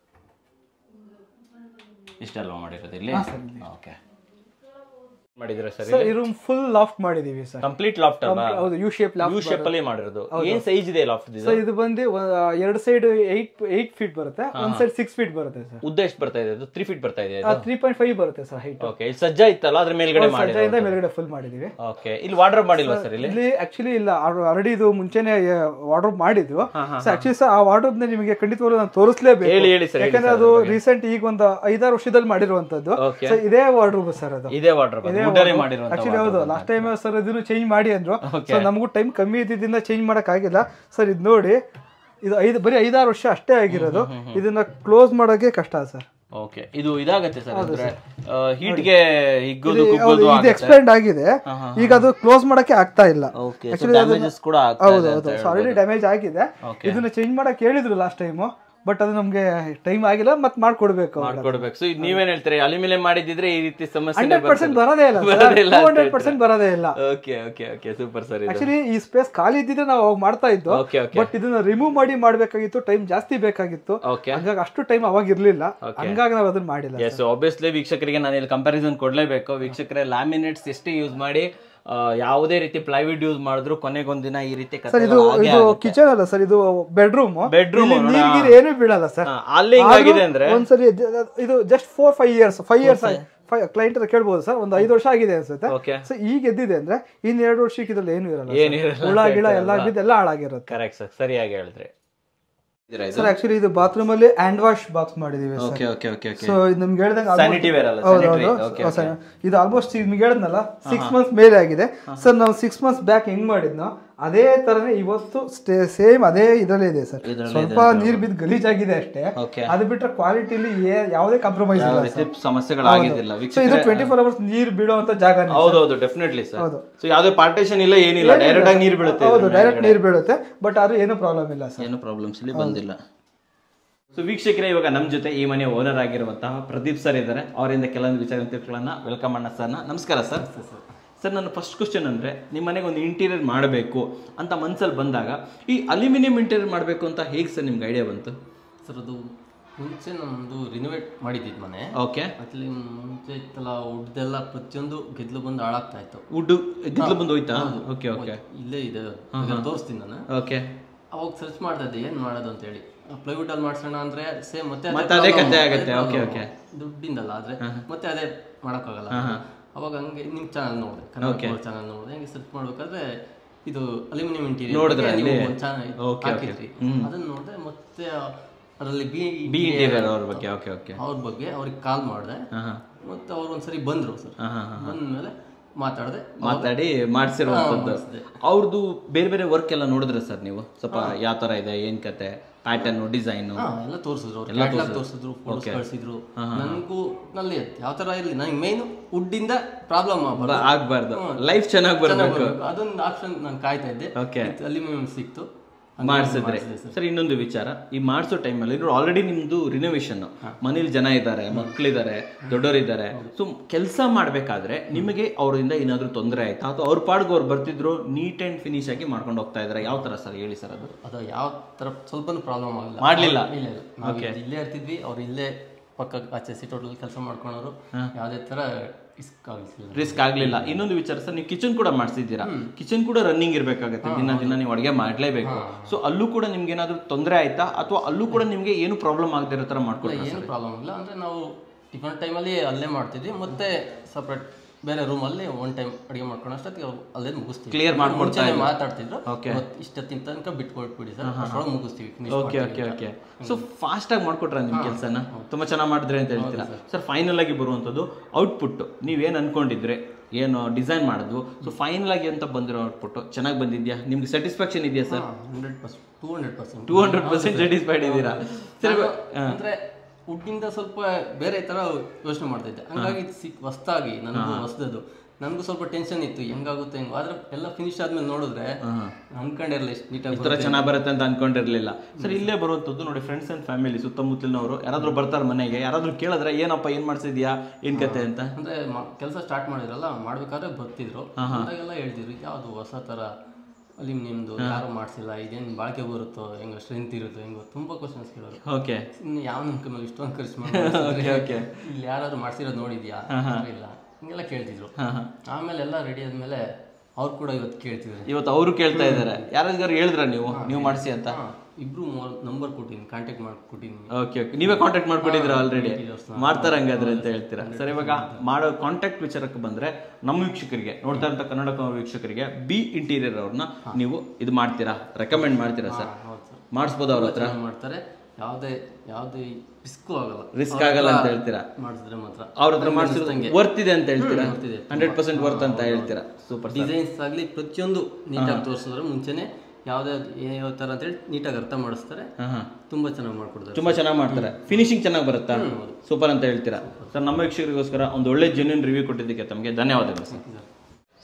ಇಷ್ಟೆಲ್ಲ ಮಾಡಿರೋದು ಇಲ್ಲಿ? ಓಕೆ. ಮಾಡಿದ್ರೆ ಸರ್ ಈ ರೂಮ್ ಫುಲ್ ಲಾಫ್ಟ್ ಮಾಡಿದೀವಿ ಸರ್. ಕಂಪ್ಲೀಟ್ ಲಾಫ್ಟ್ ಅಲ್ವಾ? ಹೌದು, ಯು ಶೇಪ್ ಅಲ್ಲಿ ಮಾಡಿರೋದು. ಏನ್ ಸೈಜ್ ಇದೆ ಲಾಫ್ಟ್ ಇದು? ಇದು ಬಂದು ಎರಡು ಸೈಡ್ 8 ಫೀಟ್ ಬರುತ್ತೆ, ಒಂದ್ ಸೈಡ್ 6 ಫೀಟ್ ಬರುತ್ತೆ ಸರ್. ಉದ್ದ ಎಷ್ಟು ಬರ್ತಾ ಇದೆ? 3 ಫೀಟ್ ಬರ್ತಾ ಇದೆ. 3.5 ಬರುತ್ತೆ ಸರ್ ಹೈಟ್. ಓಕೆ. ಇಲ್ಲಿ ಸಜ್ಜಾ ಇತ್ತಲ್ಲ, ಅದ್ರ ಮೇಲ್ಗಡೆ ಸಜ್ಜಾಯಿಂದ ಮೇಲ್ಗಡೆ ಫುಲ್ ಮಾಡಿದೀವಿ. ಓಕೆ. ಇಲ್ಲಿ ವಾರ್ಡ್ರೋಬ್ ಮಾಡಿಲ್ವಾ ಸರ್? ಇಲ್ಲಿ ಆಕ್ಚುಲಿ ಇಲ್ಲ, ಆಲ್ರೆಡಿ ಇದು ಮುಂಚೆನೆ ವಾರ್ಡ್ರೋಬ್ ಮಾಡಿದ್ವು. ಆಕ್ಚುಲಿ ಸರ್ ಆ ವಾರ್ಡ್ರೋಬ್ ನಿಮಗೆ ಖಂಡಿತವಾಗ್ಲೂ ನಾನು ತೋರಿಸಲೇಬೇಕು. ಹೇಳಿ ಸರ್. ಯಾಕಂದ್ರೆ ಅದು ರೀಸೆಂಟ್ ಈಗ ಒಂದು 5-6 ವರ್ಷದಲ್ಲಿ ಮಾಡಿರುವಂತದ್ದು. ಇದೇ ವಾರ್ಡ್ರೋಬ್ ಸರ್, ಅದು ಇದೇ ವಾರ್ಡ್ರೋಬ್ ಮಾಡಿರುವಂತ. ಹೌದು, ಲಾಸ್ಟ್ ಟೈಮ್ ಸರ್ ಇದನ್ನು ಚೇಂಜ್ ಮಾಡಿ ಅಂದ್ರು. ಸೊ ನಮಗೂ ಟೈಮ್ ಕಮ್ಮಿ ಇದ್ದಿದ್ದರಿಂದ ಚೇಂಜ್ ಮಾಡಕ್ ಆಗಿಲ್ಲ ಸರ್. ಇದು ನೋಡಿ, ಇದು ಬರೀ 5-6 ವರ್ಷ ಅಷ್ಟೇ ಆಗಿರೋದು. ಇದನ್ನ ಕ್ಲೋಸ್ ಮಾಡೋಕೆ ಕಷ್ಟ ಸರ್. ಓಕೆ. ಇದು ಇದಾಗುತ್ತೆ ಸರ್, ಅಂದ್ರೆ ಹೀಟ್ ಗೆ ಹಿಗ್ಗೋದು ಇದು ಎಕ್ಸ್ಪೆಂಡ್ ಆಗಿದೆ. ಈಗ ಅದು ಕ್ಲೋಸ್ ಮಾಡಕ್ಕೆ ಆಗ್ತಾ ಇಲ್ಲ. ಡ್ಯಾಮೇಜಸ್ ಕೂಡ ಆಗ್ತಾ ಇದೆ. ಹೌದು ಹೌದು. ಆಲ್ರೆಡಿ ಡ್ಯಾಮೇಜ್ ಆಗಿದೆ. ಇದನ್ನ ಚೇಂಜ್ ಮಾಡಕ್ ಹೇಳಿದ್ರು ಲಾಸ್ಟ್ ಟೈಮ್. ಬಟ್ ಅದು ನಮ್ಗೆ ಟೈಮ್ ಆಗಿಲ್ಲ ಮತ್ತೆ ಮಾಡ್ಕೊಡ್ಬೇಕು. ಸೊ ನೀವೇನ್ ಹೇಳ್ತೀರಿ, ಅಲ್ಯೂಮಿನಿಯಂ ಮಾಡಿದ್ರೆ ಈ ರೀತಿ ಸಮಸ್ಯೆ 100% ಬರೋದೇ ಇಲ್ಲ, 200% ಬರೋದೇ ಇಲ್ಲ. Okay okay okay, super sir. Actually ಈ ಸ್ಪೇಸ್ ಖಾಲಿ ಇದ್ದಿದ್ರೆ ನಾವು ಅವಾಗ ಮಾಡ್ತಾ ಇದ್ದು, ಬಟ್ ಇದನ್ನ ರಿಮೂವ್ ಮಾಡಿ ಮಾಡ್ಬೇಕಾಗಿತ್ತು, ಟೈಮ್ ಜಾಸ್ತಿ ಬೇಕಾಗಿತ್ತು, ಹಂಗಾಗಿ ಅಷ್ಟು ಟೈಮ್ ಅವಾಗ ಇರ್ಲಿಲ್ಲ, ಹಂಗಾಗಿ ನಾವು ಅದನ್ನ ಮಾಡಿಲ್ಲ. ಎಸ್, ಆಬ್ವಿಯಸ್ಲಿ ವೀಕ್ಷಕರಿಗೆ ನಾನು ಇಲ್ಲಿ ಕಂಪ್ಯಾರಿಸನ್ ಕೊಡ್ಲೇಬೇಕು. ವೀಕ್ಷಕರೇ, ಲ್ಯಾಮಿನೇಟ್ಸ್ ಎಷ್ಟೇ ಯೂಸ್ ಮಾಡಿ ಯಾವುದೇ ರೀತಿ ಪ್ಲೈವುಡ್ ಯೂಸ್ ಮಾಡಿದ್ರು ಕೊನೆಗೊಂದಿನ ಈ ರೀತಿ ಇದು ಕಿಚನ್ ಅಲ್ಲ ಸರ್, ಇದು ಬೆಡ್ರೂಮ್ ನೀರ್ಗಿರಿ ಏನು ಬೀಳಲ್ಲ ಸರ್. ಅಲ್ಲಿ ಹಿಂಗಾಗಿದೆ ಅಂದ್ರೆ ಒಂದ್ಸರಿ ಇದು ಜಸ್ಟ್ 4-5 ಇಯರ್ಸ್ ಕ್ಲೈಂಟ್ ಕೇಳ್ಬೋದು ಸರ್, ಒಂದು 5 ವರ್ಷ ಆಗಿದೆ ಅನ್ಸುತ್ತೆ. ಸೊ ಈಗ ಎದ್ದಿದೆ ಅಂದ್ರೆ ಇನ್ 2 ವರ್ಷಕ್ಕೆ ಇದ್ರಲ್ಲಿ ಏನು ಇರಲ್ಲ, ಹುಳ ಗಿಳ ಎಲ್ಲ ಬಿದ್ದೆಲ್ಲ ಹಾಳಾಗಿರುತ್ತೆ. ಕರೆಕ್ಟ್ ಸರ್, ಸರಿಯಾಗಿ ಹೇಳಿದ್ರಿ ಸರ್. ಆಕ್ಚುಲಿ ಇದು ಬಾತ್ರೂಮ್ ಅಲ್ಲಿ ಹ್ಯಾಂಡ್ ವಾಶ್ ಬಾಕ್ಸ್ ಮಾಡಿದೀವಿ. ಸೊ ಇದು ನಿಮ್ಗೆ ಹೇಳ್ದಂಗೆ ಇದು ಆಲ್ಮೋಸ್ಟ್ ನಿಮ್ಗೆ ಹೇಳಿದ್ನಲ್ಲ 6 ಮಂತ್ಸ್ ಮೇಲೆ ಆಗಿದೆ ಸರ್. ನಾವು 6 ಮಂತ್ಸ್ ಬ್ಯಾಕ್ ಹೆಂಗ್ ಮಾಡಿದ್ನೋ ಅದೇ ತರನೇ ಇವತ್ತು ಸೇಮ್ ಅದೇ ಇದರಲ್ಲೇ ಇದೆ ಸರ್. ಸ್ವಲ್ಪ ನೀರ್ ಬಿದ್ದು ಗಲೀಜಾಗಿದೆ ಅಷ್ಟೇ, ಅದು ಬಿಟ್ರೆ ಕ್ವಾಲಿಟಿಲಿ ಯಾವುದೇ ಕಾಂಪ್ರಮೈಸ್ ಇಲ್ಲ, ಸಮಸ್ಯೆಗಳಾಗಿದ್ದಿಲ್ಲ. ಸೊ ಇದು 24 ಅವರ್ಸ್ ನೀರ್ ಬೀಳುವಂತ ಜಾಗ. ಹೌದೌದು, ಡೆಫಿನೆಟ್ಲಿ ಸರ್. ಸೊ ಯಾವುದೇ ಪಾರ್ಟಿಷನ್ ಇಲ್ಲ, ಏನಿಲ್ಲ, ಡೈರೆಕ್ಟ್ ಆಗಿ ನೀರು ಬೀಳುತ್ತೆ. ಹೌದು, ಡೈರೆಕ್ಟ್ ನೀರು ಬೀಳುತ್ತೆ, ಬಟ್ ಅದು ಏನು ಪ್ರಾಬ್ಲಮ್ ಇಲ್ಲ ಸರ್, ಏನು ಪ್ರಾಬ್ಲಮ್ಸ್ ಇಲ್ಲಿ ಬಂದಿಲ್ಲ. ಸೊ ವೀಕ್ಷಕರೇ, ಇವಾಗ ನಮ್ಮ ಜೊತೆ ಈ ಮನೆ ಓನರ್ ಆಗಿರುವಂತಹ ಪ್ರದೀಪ್ ಸರ್ ಇದ್ದಾರೆ. ಅವರಿಂದ ಕೆಲವೊಂದು ವಿಚಾರಗಳನ್ನ ವೆಲ್ಕಮ್ ಮಾಡೋಣ ಸರ್. ನಮಸ್ಕಾರ ಸರ್. ಸರ್, ನನ್ನ ಫಸ್ಟ್ ಕ್ವಶನ್ ಅಂದರೆ, ನಿಮ್ಮ ಮನೆಗೆ ಒಂದು ಇಂಟೀರಿಯರ್ ಮಾಡಬೇಕು ಅಂತ ಮನಸ್ಸಲ್ಲಿ ಬಂದಾಗ ಈ ಅಲ್ಯೂಮಿನಿಯಂ ಇಂಟೀರಿಯರ್ ಮಾಡಬೇಕು ಅಂತ ಹೇಗೆ ಸರ್ ನಿಮ್ಗೆ ಐಡಿಯಾ ಬಂತು? ಸರ್, ಅದು ಮುಂಚೆ ನಮ್ಮದು ರಿನೋವೇಟ್ ಮಾಡಿದ್ದಿದ್ದು ಮನೆ. ಓಕೆ. ಅಲ್ಲಿ ಮುಂಚೆ ಇತ್ತಲ್ಲ, ಉಡ್ದೆಲ್ಲ ಪ್ರತಿಯೊಂದು ಗೆದ್ಲು ಬಂದು ಹಾಳಾಗ್ತಾ ಇತ್ತು. ಗೆದ್ಲು ಬಂದು ಹೋಯ್ತಾ? ಓಕೆ ಓಕೆ, ಇಲ್ಲೇ ಇದೆ, ತೋರಿಸ್ತೀನಿ ನಾನು. ಓಕೆ. ಅವಾಗ ಸರ್ಚ್ ಮಾಡ್ತಾ ಇದ್ದೆ ಏನು ಮಾಡೋದು ಅಂತ ಹೇಳಿ. ಪ್ಲೈವುಡ್ ಅಲ್ಲಿ ಮಾಡ್ಸೋಣ ಅಂದ್ರೆ ಸೇಮ್ ಮತ್ತೆ ಅದೇ ಕಥೆ ಆಗುತ್ತೆ. ಓಕೆ ಓಕೆ, ದುಡ್ಡಿಂದಲ್ಲ, ಆದ್ರೆ ಮತ್ತೆ ಅದೇ ಮಾಡೋಕ್ಕಾಗಲ್ಲ. ಅವಾಗ ಹಂಗೆ ನಿಮ್ಮ ಚಾನಲ್ ನೋಡಿದೆ, ಕನ್ನಡ ಚಾನಲ್ ನೋಡಿದೆ. ಹಂಗೆ ಸರ್ಚ್ ಮಾಡ್ಬೇಕಾದ್ರೆ ಇದು ಅಲ್ಯೂಮಿನಿಯಂ ಇಂಟೀರಿಯರ್ ನೋಡಿದ್ರೆ ಹಾಕಿದ್ರಿ, ಅದನ್ನ ನೋಡಿದೆ. ಮತ್ತೆ ಅದರಲ್ಲಿ ಬಿ ಇಂಟೀರಿಯರ್ ಅವ್ರ ಬಗ್ಗೆ ಅವ್ರಿಗೆ ಕಾಲ್ ಮಾಡಿದೆ. ಮತ್ತೆ ಅವ್ರು ಒಂದ್ಸರಿ ಬಂದ್ರು ಸರ್. ಬಂದ್ಮೇಲೆ ಮಾತಾಡಿ ಮಾಡಿಸಿರುವಂಥದ್ದು. ಅವ್ರದ್ದು ಬೇರೆ ಬೇರೆ ವರ್ಕ್ ಎಲ್ಲ ನೋಡಿದ್ರೆ ಸರ್ ನೀವು ಸ್ವಲ್ಪ ಯಾವ ತರ ಇದೆ, ಏನ್ ಕತೆ, ಪ್ಯಾಟರ್ನ್, ಡಿಸೈನ್ ಎಲ್ಲ ತೋರಿಸಿದ್ರು, ತೋರಿಸಿದ್ರು, ಫೋಟೋಸ್ ಕಳಿಸಿದ್ರು. ನನಗೂ ನಲ್ಲಿ ಯಾವ ತರ ಇರಲಿ, ನನಗೆ ಮೇನ್ ವುಡ್ ಇಂದ ಪ್ರಾಬ್ಲಮ್ ಆಗ್ಬಾರ್ದು, ಲೈಫ್ ಚೆನ್ನಾಗಿ ಬರಬೇಕು, ಅದೊಂದು ಆಪ್ಷನ್ ನಾನು ಕಾಯ್ತಾ ಇದ್ದೆ. ಅಲ್ಯೂಮಿನಿಯಂ ಸಿಕ್ತು, ಮಾಡಿಸಿದ್ರೆ. ಸರ್, ಇನ್ನೊಂದು ವಿಚಾರ, ಈ ಮಾಡಿಸೋ ಟೈಮಲ್ಲಿ ಆಲ್ರೆಡಿ ನಿಮ್ದು ರಿನೋವೇಷನ್, ಮನೇಲಿ ಜನ ಇದ್ದಾರೆ, ಮಕ್ಕಳಿದ್ದಾರೆ, ದೊಡ್ಡವರಿದ್ದಾರೆ. ಸೊ ಕೆಲಸ ಮಾಡಬೇಕಾದ್ರೆ ನಿಮಗೆ ಅವರಿಂದ ಏನಾದರೂ ತೊಂದರೆ ಆಯ್ತಾ, ಅಥವಾ ಅವ್ರ ಪಾಡ್ಗೆ ಅವ್ರು ಬರ್ತಿದ್ರು ನೀಟ್ ಆ್ಯಂಡ್ ಫಿನಿಶ್ ಆಗಿ ಮಾಡ್ಕೊಂಡು ಹೋಗ್ತಾ ಇದ್ದಾರೆ? ಯಾವ ಥರ ಸರ್ ಹೇಳಿ ಸರ್. ಅದು ಯಾವ ಥರ ಸ್ವಲ್ಪ ಪ್ರಾಬ್ಲಮ್ ಮಾಡಲಿಲ್ಲ. ಇಲ್ಲೇ ಇರ್ತಿದ್ವಿ, ಅವ್ರು ಇಲ್ಲೇ ಪಕ್ಕ ಆಚೆ ಸಿಟೋಟಲ್ಲಿ ಕೆಲಸ ಮಾಡ್ಕೊಂಡವರು, ಯಾವುದೇ ಥರ ರಿಸ್ಕ್ ಆಗಲಿಲ್ಲ. ಇನ್ನೊಂದು ವಿಚಾರ ಸರ್, ನೀವು ಕಿಚನ್ ಕೂಡ ಮಾಡಿಸಿದ್ದೀರಾ, ಕಿಚನ್ ಕೂಡ ರನ್ನಿಂಗ್ ಇರಬೇಕಾಗುತ್ತೆ, ದಿನ ನೀವು ಅಡುಗೆ ಮಾಡಲೇಬೇಕು. ಸೊ ಅಲ್ಲೂ ಕೂಡ ನಿಮ್ಗೆ ಏನಾದರೂ ತೊಂದರೆ ಆಯ್ತಾ, ಅಥವಾ ಅಲ್ಲೂ ಕೂಡ ನಿಮಗೆ ಏನು ಪ್ರಾಬ್ಲಮ್ ಆಗದಿರೋ ಥರ ಮಾಡ್ಕೊಡ್ತೀರಾ? ಏನು ಪ್ರಾಬ್ಲಮ್ ಇಲ್ಲ, ಅಂದರೆ ನಾವು ಟಿಫನ್ ಟೈಮಲ್ಲಿ ಅಲ್ಲೇ ಮಾಡ್ತಿದ್ವಿ, ಮತ್ತೆ ಸಪ್ರೇಟ್ ಬೇರೆ ರೂಮಲ್ಲಿ ಒನ್ ಟೈಮ್ ಅಡುಗೆ ಮಾಡ್ಕೊಂಡು ಅಷ್ಟೊತ್ತಿಗೆ ಅಲ್ಲೇ ಮುಗಿಸ್ತೀವಿ. ಕ್ಲಿಯರ್ ಮಾಡ್ಕೊಡ್ತಾರೆ, ಮಾತಾಡ್ತಿದ್ರು. ಇಷ್ಟೊತ್ತಿನ ತನಕ ಬಿಟ್ಕೊಟ್ಬಿಡಿ ಸರ್, ಅಷ್ಟೊಳಗೆ ಮುಗಿಸ್ತೀವಿ. Okay okay okay. So fast ಆಗಿ ಮಾಡ್ಕೊಟ್ರ ನಿಮ್ಮ ಕೆಲಸನ ತುಂಬಾ ಚೆನ್ನಾಗಿ ಮಾಡಿದ್ರೆ ಅಂತ ಹೇಳ್ತೀರಾ ಸರ್. ಫೈನಲ್ ಆಗಿ ಬರುವಂಥದ್ದು ಔಟ್ಪುಟ್, ನೀವೇನು ಅನ್ಕೊಂಡಿದ್ರೆ, ಏನು ಡಿಸೈನ್ ಮಾಡೋದು, ಸೊ ಫೈನಲ್ ಆಗಿ ಅಂತ ಬಂದಿರೋ ಔಟ್ಪುಟ್ ಚೆನ್ನಾಗಿ ಬಂದಿದ್ಯಾ? ನಿಮ್ಗೆ ಸ್ಯಾಟಿಸ್ಫ್ಯಾಕ್ಷನ್ ಇದೆಯಾ ಸರ್? 200% ಸ್ಯಾಟಿಸ್ಫೈಡ್ ಇದ್ದೀರಾ? ಅಂದ್ರೆ ವುಡ್ಡಿಂದ ಸ್ವಲ್ಪ ಬೇರೆ ತರ ಯೋಚನೆ ಮಾಡ್ತಾ ಇದ್ದೆ, ಹಂಗಾಗಿ ಹೊಸ್ದಾಗಿ ನನಗೂ ಹೊಸದದು, ನನಗೂ ಸ್ವಲ್ಪ ಟೆನ್ಷನ್ ಇತ್ತು, ಹೆಂಗಾಗುತ್ತೆ ಹೆಂಗ. ಆದ್ರೆ ಎಲ್ಲ ಫಿನಿಶ್ ಆದ್ಮೇಲೆ ನೋಡಿದ್ರೆ ಅನ್ಕೊಂಡಿರಲಿಲ್ಲ ಎಷ್ಟು ನೀಟಾಗಿ ಇತರ ಚೆನ್ನಾಗಿ ಬರುತ್ತೆ ಅಂತ ಅನ್ಕೊಂಡಿರ್ಲಿಲ್ಲ ಸರ್. ಇಲ್ಲೇ ಬರುವಂಥದ್ದು ನೋಡಿ, ಫ್ರೆಂಡ್ಸ್ ಅಂಡ್ ಫ್ಯಾಮಿಲಿ, ಸುತ್ತಮುತ್ತಲಿನವರು ಯಾರಾದ್ರೂ ಬರ್ತಾರೆ ಮನೆಗೆ, ಯಾರಾದ್ರೂ ಕೇಳಿದ್ರೆ ಏನಪ್ಪ ಏನ್ ಮಾಡ್ಸಿದ್ಯಾ, ಏನ್ ಕತೆ ಅಂತ. ಅಂದ್ರೆ ಕೆಲಸ ಸ್ಟಾರ್ಟ್ ಮಾಡಿದ್ರಲ್ಲ, ಮಾಡ್ಬೇಕಾದ್ರೆ ಬರ್ತಿದ್ರು, ಅಂದಾಗೆಲ್ಲ ಹೇಳ್ತಿದ್ರು ಯಾವ್ದು ಹೊಸ ತರ ಅಲ್ಯೂಮಿನಿಯಮ್ದು ಯಾರು ಮಾಡ್ಸಿಲ್ಲ, ಇದೇನು ಬಾಳಿಕೆ ಬರುತ್ತೋ, ಹೆಂಗೋ ಸ್ಟ್ರೆಂತ್ ಇರುತ್ತೋ, ಹೆಂಗೋ ತುಂಬಾ ಕ್ವಶನ್ಸ್ ಕೇಳೋರು. ಓಕೆ, ಇನ್ನು ಯಾವ ನಮ್ಮ ಮೇಲೆ ಇಷ್ಟೊಂದು ಖರ್ಚು ಮಾಡಿ ಇಲ್ಲಿ ಯಾರಾದ್ರು ಮಾಡ್ಸಿರೋದು ನೋಡಿದ್ಯಾ, ಇಲ್ಲ, ಹಿಂಗೆಲ್ಲ ಕೇಳ್ತಿದ್ರು. ಆಮೇಲೆ ಎಲ್ಲ ರೆಡಿ ಆದ್ಮೇಲೆ ಅವ್ರು ಕೂಡ ಇವತ್ತು ಕೇಳ್ತಿದ್ರು, ಇವತ್ತು ಅವರು ಕೇಳ್ತಾ ಇದಾರೆ. ಯಾರಿಗಾರು ಹೇಳಿದ್ರ ನೀವು ಮಾಡಿಸಿ ಅಂತ? ಇಬ್ರು ನಂಬರ್ ಕೊಟ್ಟಿನಿ, ಕಾಂಟ್ಯಾಕ್ಟ್ ಮಾಡ್ಕೊಟ್ಟಿನಿ. ಓಕೆ ಓಕೆ, ನೀವೇ ಕಾಂಟ್ಯಾಕ್ಟ್ ಮಾಡ್ಕೊಟ್ಟಿದ್ರ ಆಲ್ರೆಡಿ? ಮಾಡ್ತಾರ ಹಂಗಾದ್ರೆ ಅಂತ ಹೇಳ್ತೀರಾ ಸರ್. ಇವಾಗ ಮಾಡೋ ಕಾಂಟ್ಯಾಕ್ಟ್ ವಿಚಾರಕ್ಕೆ ಬಂದ್ರೆ, ನಮ್ಮ ವೀಕ್ಷಕರಿಗೆ, ನೋಡ್ತಾ ಇರೋಂಥ ಕನ್ನಡ ವೀಕ್ಷಕರಿಗೆ ಬಿ ಇಂಟೀರಿಯರ್ ಅವ್ರನ್ನ ನೀವು ಇದು ಮಾಡ್ತೀರಾ, ರೆಕಮೆಂಡ್ ಮಾಡ್ತೀರಾ ಸರ್? ಮಾಡಿಸ್ಬೋದು ಅವ್ರ ಹತ್ರ? ಮಾಡ್ತಾರೆ, ಯಾವುದೇ ರಿಸ್ಕ್ ಆಗಲ್ಲ ಅಂತ ಹೇಳ್ತೀರಾ? ಮಾಡಿಸಿದ್ರೆ ಮಾತ್ರ ಅವ್ರ ಹತ್ರ ಮಾಡಿಸಿದ್ರೆ ವರ್ತ್ ಇದೆ ಅಂತ ಹೇಳ್ತೀರಾ? 100% ವರ್ತ್ ಅಂತ ಹೇಳ್ತೀರಾ? ಸೂಪರ್. ಡಿಸೈನ್ಸ್ ಆಗಲಿ ಪ್ರತಿಯೊಂದು ನೀಟಾಗಿ ತೋರಿಸಿದ್ರೆ ಮುಂಚೆನೆ ಯಾವ್ದೇ ಯಾವ ತರ ಅಂತ ಹೇಳಿ ನೀಟಾಗಿ ಅರ್ಥ ಮಾಡಿಸ್ತಾರೆ. ತುಂಬಾ ಚೆನ್ನಾಗಿ ಮಾಡ್ಕೊಡ್ತಾರೆ, ತುಂಬಾ ಚೆನ್ನಾಗಿ ಮಾಡ್ತಾರೆ. ಫಿನಿಶಿಂಗ್ ಚೆನ್ನಾಗಿ ಬರುತ್ತಾ? ಸೂಪರ್ ಅಂತ ಹೇಳ್ತೀರಾ ಸರ್. ನಮ್ಮ ವೀಕ್ಷಕರಿಗೋಸ್ಕರ ಒಂದು ಒಳ್ಳೆ ಜೆನ್ಯೂನ್ ರಿವ್ಯೂ ಕೊಟ್ಟಿದ್ದಕ್ಕೆ ತಮಗೆ ಧನ್ಯವಾದಗಳು ಸರ್.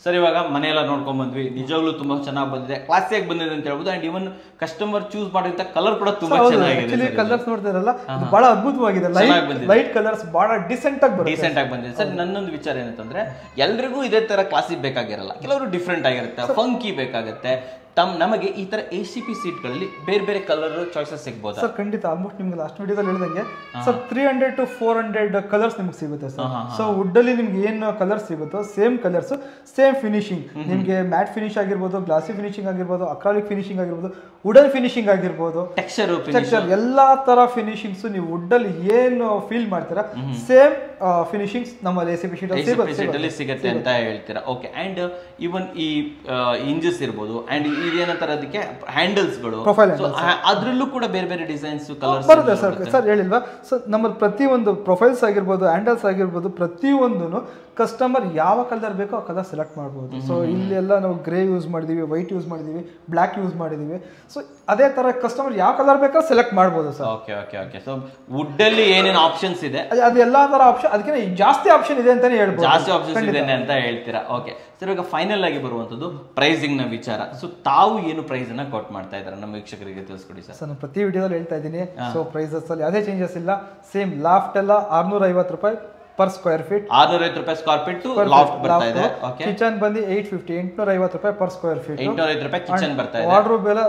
ಸರ್ ಇವಾಗ ಮನೆಯೆಲ್ಲ ನೋಡ್ಕೊಂಡ್ ಬಂದ್ವಿ, ನಿಜವಾಗ್ಲೂ ತುಂಬಾ ಚೆನ್ನಾಗಿ ಬಂದಿದೆ, ಕ್ಲಾಸಿಯಾಗಿ ಬಂದಿದೆ ಅಂತ ಹೇಳ್ಬೋದು. ಅಂಡ್ ಇವನ್ ಕಸ್ಟಮರ್ ಚೂಸ್ ಮಾಡಿದಂತ ಕಲರ್ ಕೂಡ ತುಂಬಾ ಚೆನ್ನಾಗಿದೆ. ಕಲರ್ಸ್ ನೋಡ್ತಿರಲ್ಲ ಬಹಳ ಅದ್ಭುತವಾಗಿದೆ, ಲೈಟ್ ಕಲರ್ಸ್ ಬಹಳ ಡಿಸೆಂಟ್ ಆಗಿ ಬಂದಿದೆ. ಸರ್ ನನ್ನೊಂದು ವಿಚಾರ ಏನಂತಂದ್ರೆ ಎಲ್ರಿಗೂ ಇದೇ ತರ ಕ್ಲಾಸಿಕ್ ಬೇಕಾಗಿರಲ್ಲ, ಕೆಲವರು ಡಿಫ್ರೆಂಟ್ ಆಗಿರುತ್ತೆ, ಫಂಕಿ ಬೇಕಾಗುತ್ತೆ. ನಮಗೆ ಈ ತರ ACP ಸೀಟ್ಗಳಲ್ಲಿ ಬೇರೆ ಬೇರೆ ಕಲರ್ ಚಾಯ್ಸಸ್ ಸಿಗ್ಬೋದು ಸರ್? ಖಂಡಿತ. ಆಲ್ಮೋಸ್ಟ್ ನಿಮ್ಗೆ ಲಾಸ್ಟ್ ವಿಡಿಯೋದಲ್ಲಿ ಹೇಳಿದಂಗೆ ಸರ್ 300 to 400 ಕಲರ್ಸ್ ನಿಮ್ಗೆ ಸಿಗುತ್ತೆ ಸರ್. ಸೊ ವುಡ್ ಅಲ್ಲಿ ನಿಮ್ಗೆ ಏನು ಕಲರ್ಸ್ ಸಿಗುತ್ತೋ ಸೇಮ್ ಕಲರ್ಸ್, ಸೇಮ್ ಫಿನಿಶಿಂಗ್, ನಿಮ್ಗೆ ಮ್ಯಾಟ್ ಫಿನಿಶ್ ಆಗಿರ್ಬೋದು, ಗ್ಲಾಸಿ ಫಿನಿಶಿಂಗ್ ಆಗಿರ್ಬೋದು, ಅಕ್ರಾಲಿಕ್ ಫಿನಿಶಿಂಗ್ ಆಗಿರ್ಬೋದು, ವುಡನ್ ಫಿನಿಶಿಂಗ್ ಆಗಿರ್ಬೋದು, ಟೆಕ್ಸ್ಚರ್ ಎಲ್ಲಾ ತರ ಫಿನಿಶಿಂಗ್ಸ್ ನೀವು ವುಡ್ ಅಲ್ಲಿ ಏನು ಫೀಲ್ ಮಾಡ್ತೀರಾ ಸೇಮ್ ಫಿನಿಶಿಂಗ್ಸ್ ನಮ್ಮ ACP ಶೀಟ್ ಅಲ್ಲಿ ಸಿಗುತ್ತೆ ಅಂತ ಹೇಳ್ತೀರಾ. ಓಕೆ. ಅಂಡ್ ಇವನ್ ಈ ಇಂಜಸ್ ಇರ್ಬೋದು, ಅಂಡ್ ಇದೇನಂತಾರ ಅದಕ್ಕೆ ಹ್ಯಾಂಡಲ್ಸ್ಗಳು, ಅದ್ರಲ್ಲೂ ಕೂಡ ಬೇರೆ ಬೇರೆ ಡಿಸೈನ್ಸ್ ಕಲರ್ಸ್ ಬರುತ್ತೆ ಸರ್. ಸರ್ ಹೇಳಿಲ್ವಾ ಸರ್, ನಮ್ಮಲ್ಲಿ ಪ್ರತಿಯೊಂದು ಪ್ರೊಫೈಲ್ಸ್ ಆಗಿರ್ಬೋದು, ಹ್ಯಾಂಡಲ್ಸ್ ಆಗಿರ್ಬೋದು, ಪ್ರತಿಯೊಂದು ಕಸ್ಟಮರ್ ಯಾವ ಕಲರ್ ಬೇಕೋ ಆ ಕಲರ್ ಸೆಲೆಕ್ಟ್ ಮಾಡ್ಬೋದು. ಸೊ ಇಲ್ಲೆಲ್ಲ ನಾವು ಗ್ರೇ ಯೂಸ್ ಮಾಡಿದೀವಿ, ವೈಟ್ ಯೂಸ್ ಮಾಡಿದೀವಿ, ಬ್ಲ್ಯಾಕ್ ಯೂಸ್ ಮಾಡಿದೀವಿ. ಸೊ ಅದೇ ತರ ಕಸ್ಟಮರ್ ಯಾವ ಕಲರ್ ಬೇಕೋ ಸೆಲೆಕ್ಟ್ ಮಾಡ್ಬೋದು ಸರ್. ಓಕೆ. ಸೊ ವುಡ್ ಅಲ್ಲಿ ಏನೇನು ಆಪ್ಷನ್ಸ್ ಇದೆ ಅದು ಎಲ್ಲಾ ತರ ಆಪ್ಷನ್, ಅದಕ್ಕೆ ಜಾಸ್ತಿ ಆಪ್ಷನ್ ಇದೆ ಅಂತಾನೆ ಹೇಳ್ಬೋದು, ಜಾಸ್ತಿ ಆಪ್ಷನ್ಸ್ ಇದೆ ಅಂತ ಹೇಳ್ತೀರಾ. ಓಕೆ ಸರ್, ಇವಾಗ ಫೈನಲ್ ಆಗಿ ಬರುವಂತದ್ದು ಪ್ರೈಸಿಂಗ್ ನ ವಿಚಾರ. ಸೊ ತಾವು ಏನು ಪ್ರೈಸ್ ಅನ್ನ ಕೊಟ್ ಮಾಡ್ತಾ ಇದ್ದಾರೆ ನಮ್ಮ ವೀಕ್ಷಕರಿಗೆ ತಿಳಿಸ್ಕೊಡಿ ಸರ್. ನಾನು ಪ್ರತಿ ವಿಡಿಯೋದಲ್ಲಿ ಹೇಳ್ತಾ ಇದ್ದೀನಿ. ಸೊ ಪ್ರೈಸಸ್ ಅಲ್ಲಿ ಯಾವುದೇ ಚೇಂಜಸ್ ಇಲ್ಲ, ಸೇಮ್. ಲಾಫ್ಟ್ ಎಲ್ಲ 650 ರೂಪಾಯಿ per square feet. 650 ರೂಪಾಯಿ ಸ್ಕ್ವೇರ್ ಫೀಟ್ ಲಾಫ್ಟ್ ಬರ್ತಾ ಇದೆ. ಓಕೆ. ಕಿಚನ್ ಬಂದು 850 ರೂಪಾಯಿ per square feet. 850 ರೂಪಾಯಿ ಕಿಚನ್ ಬರ್ತಾ ಇದೆ. ವಾರ್ಡ್ರೋಬ್ ಎಲ್ಲ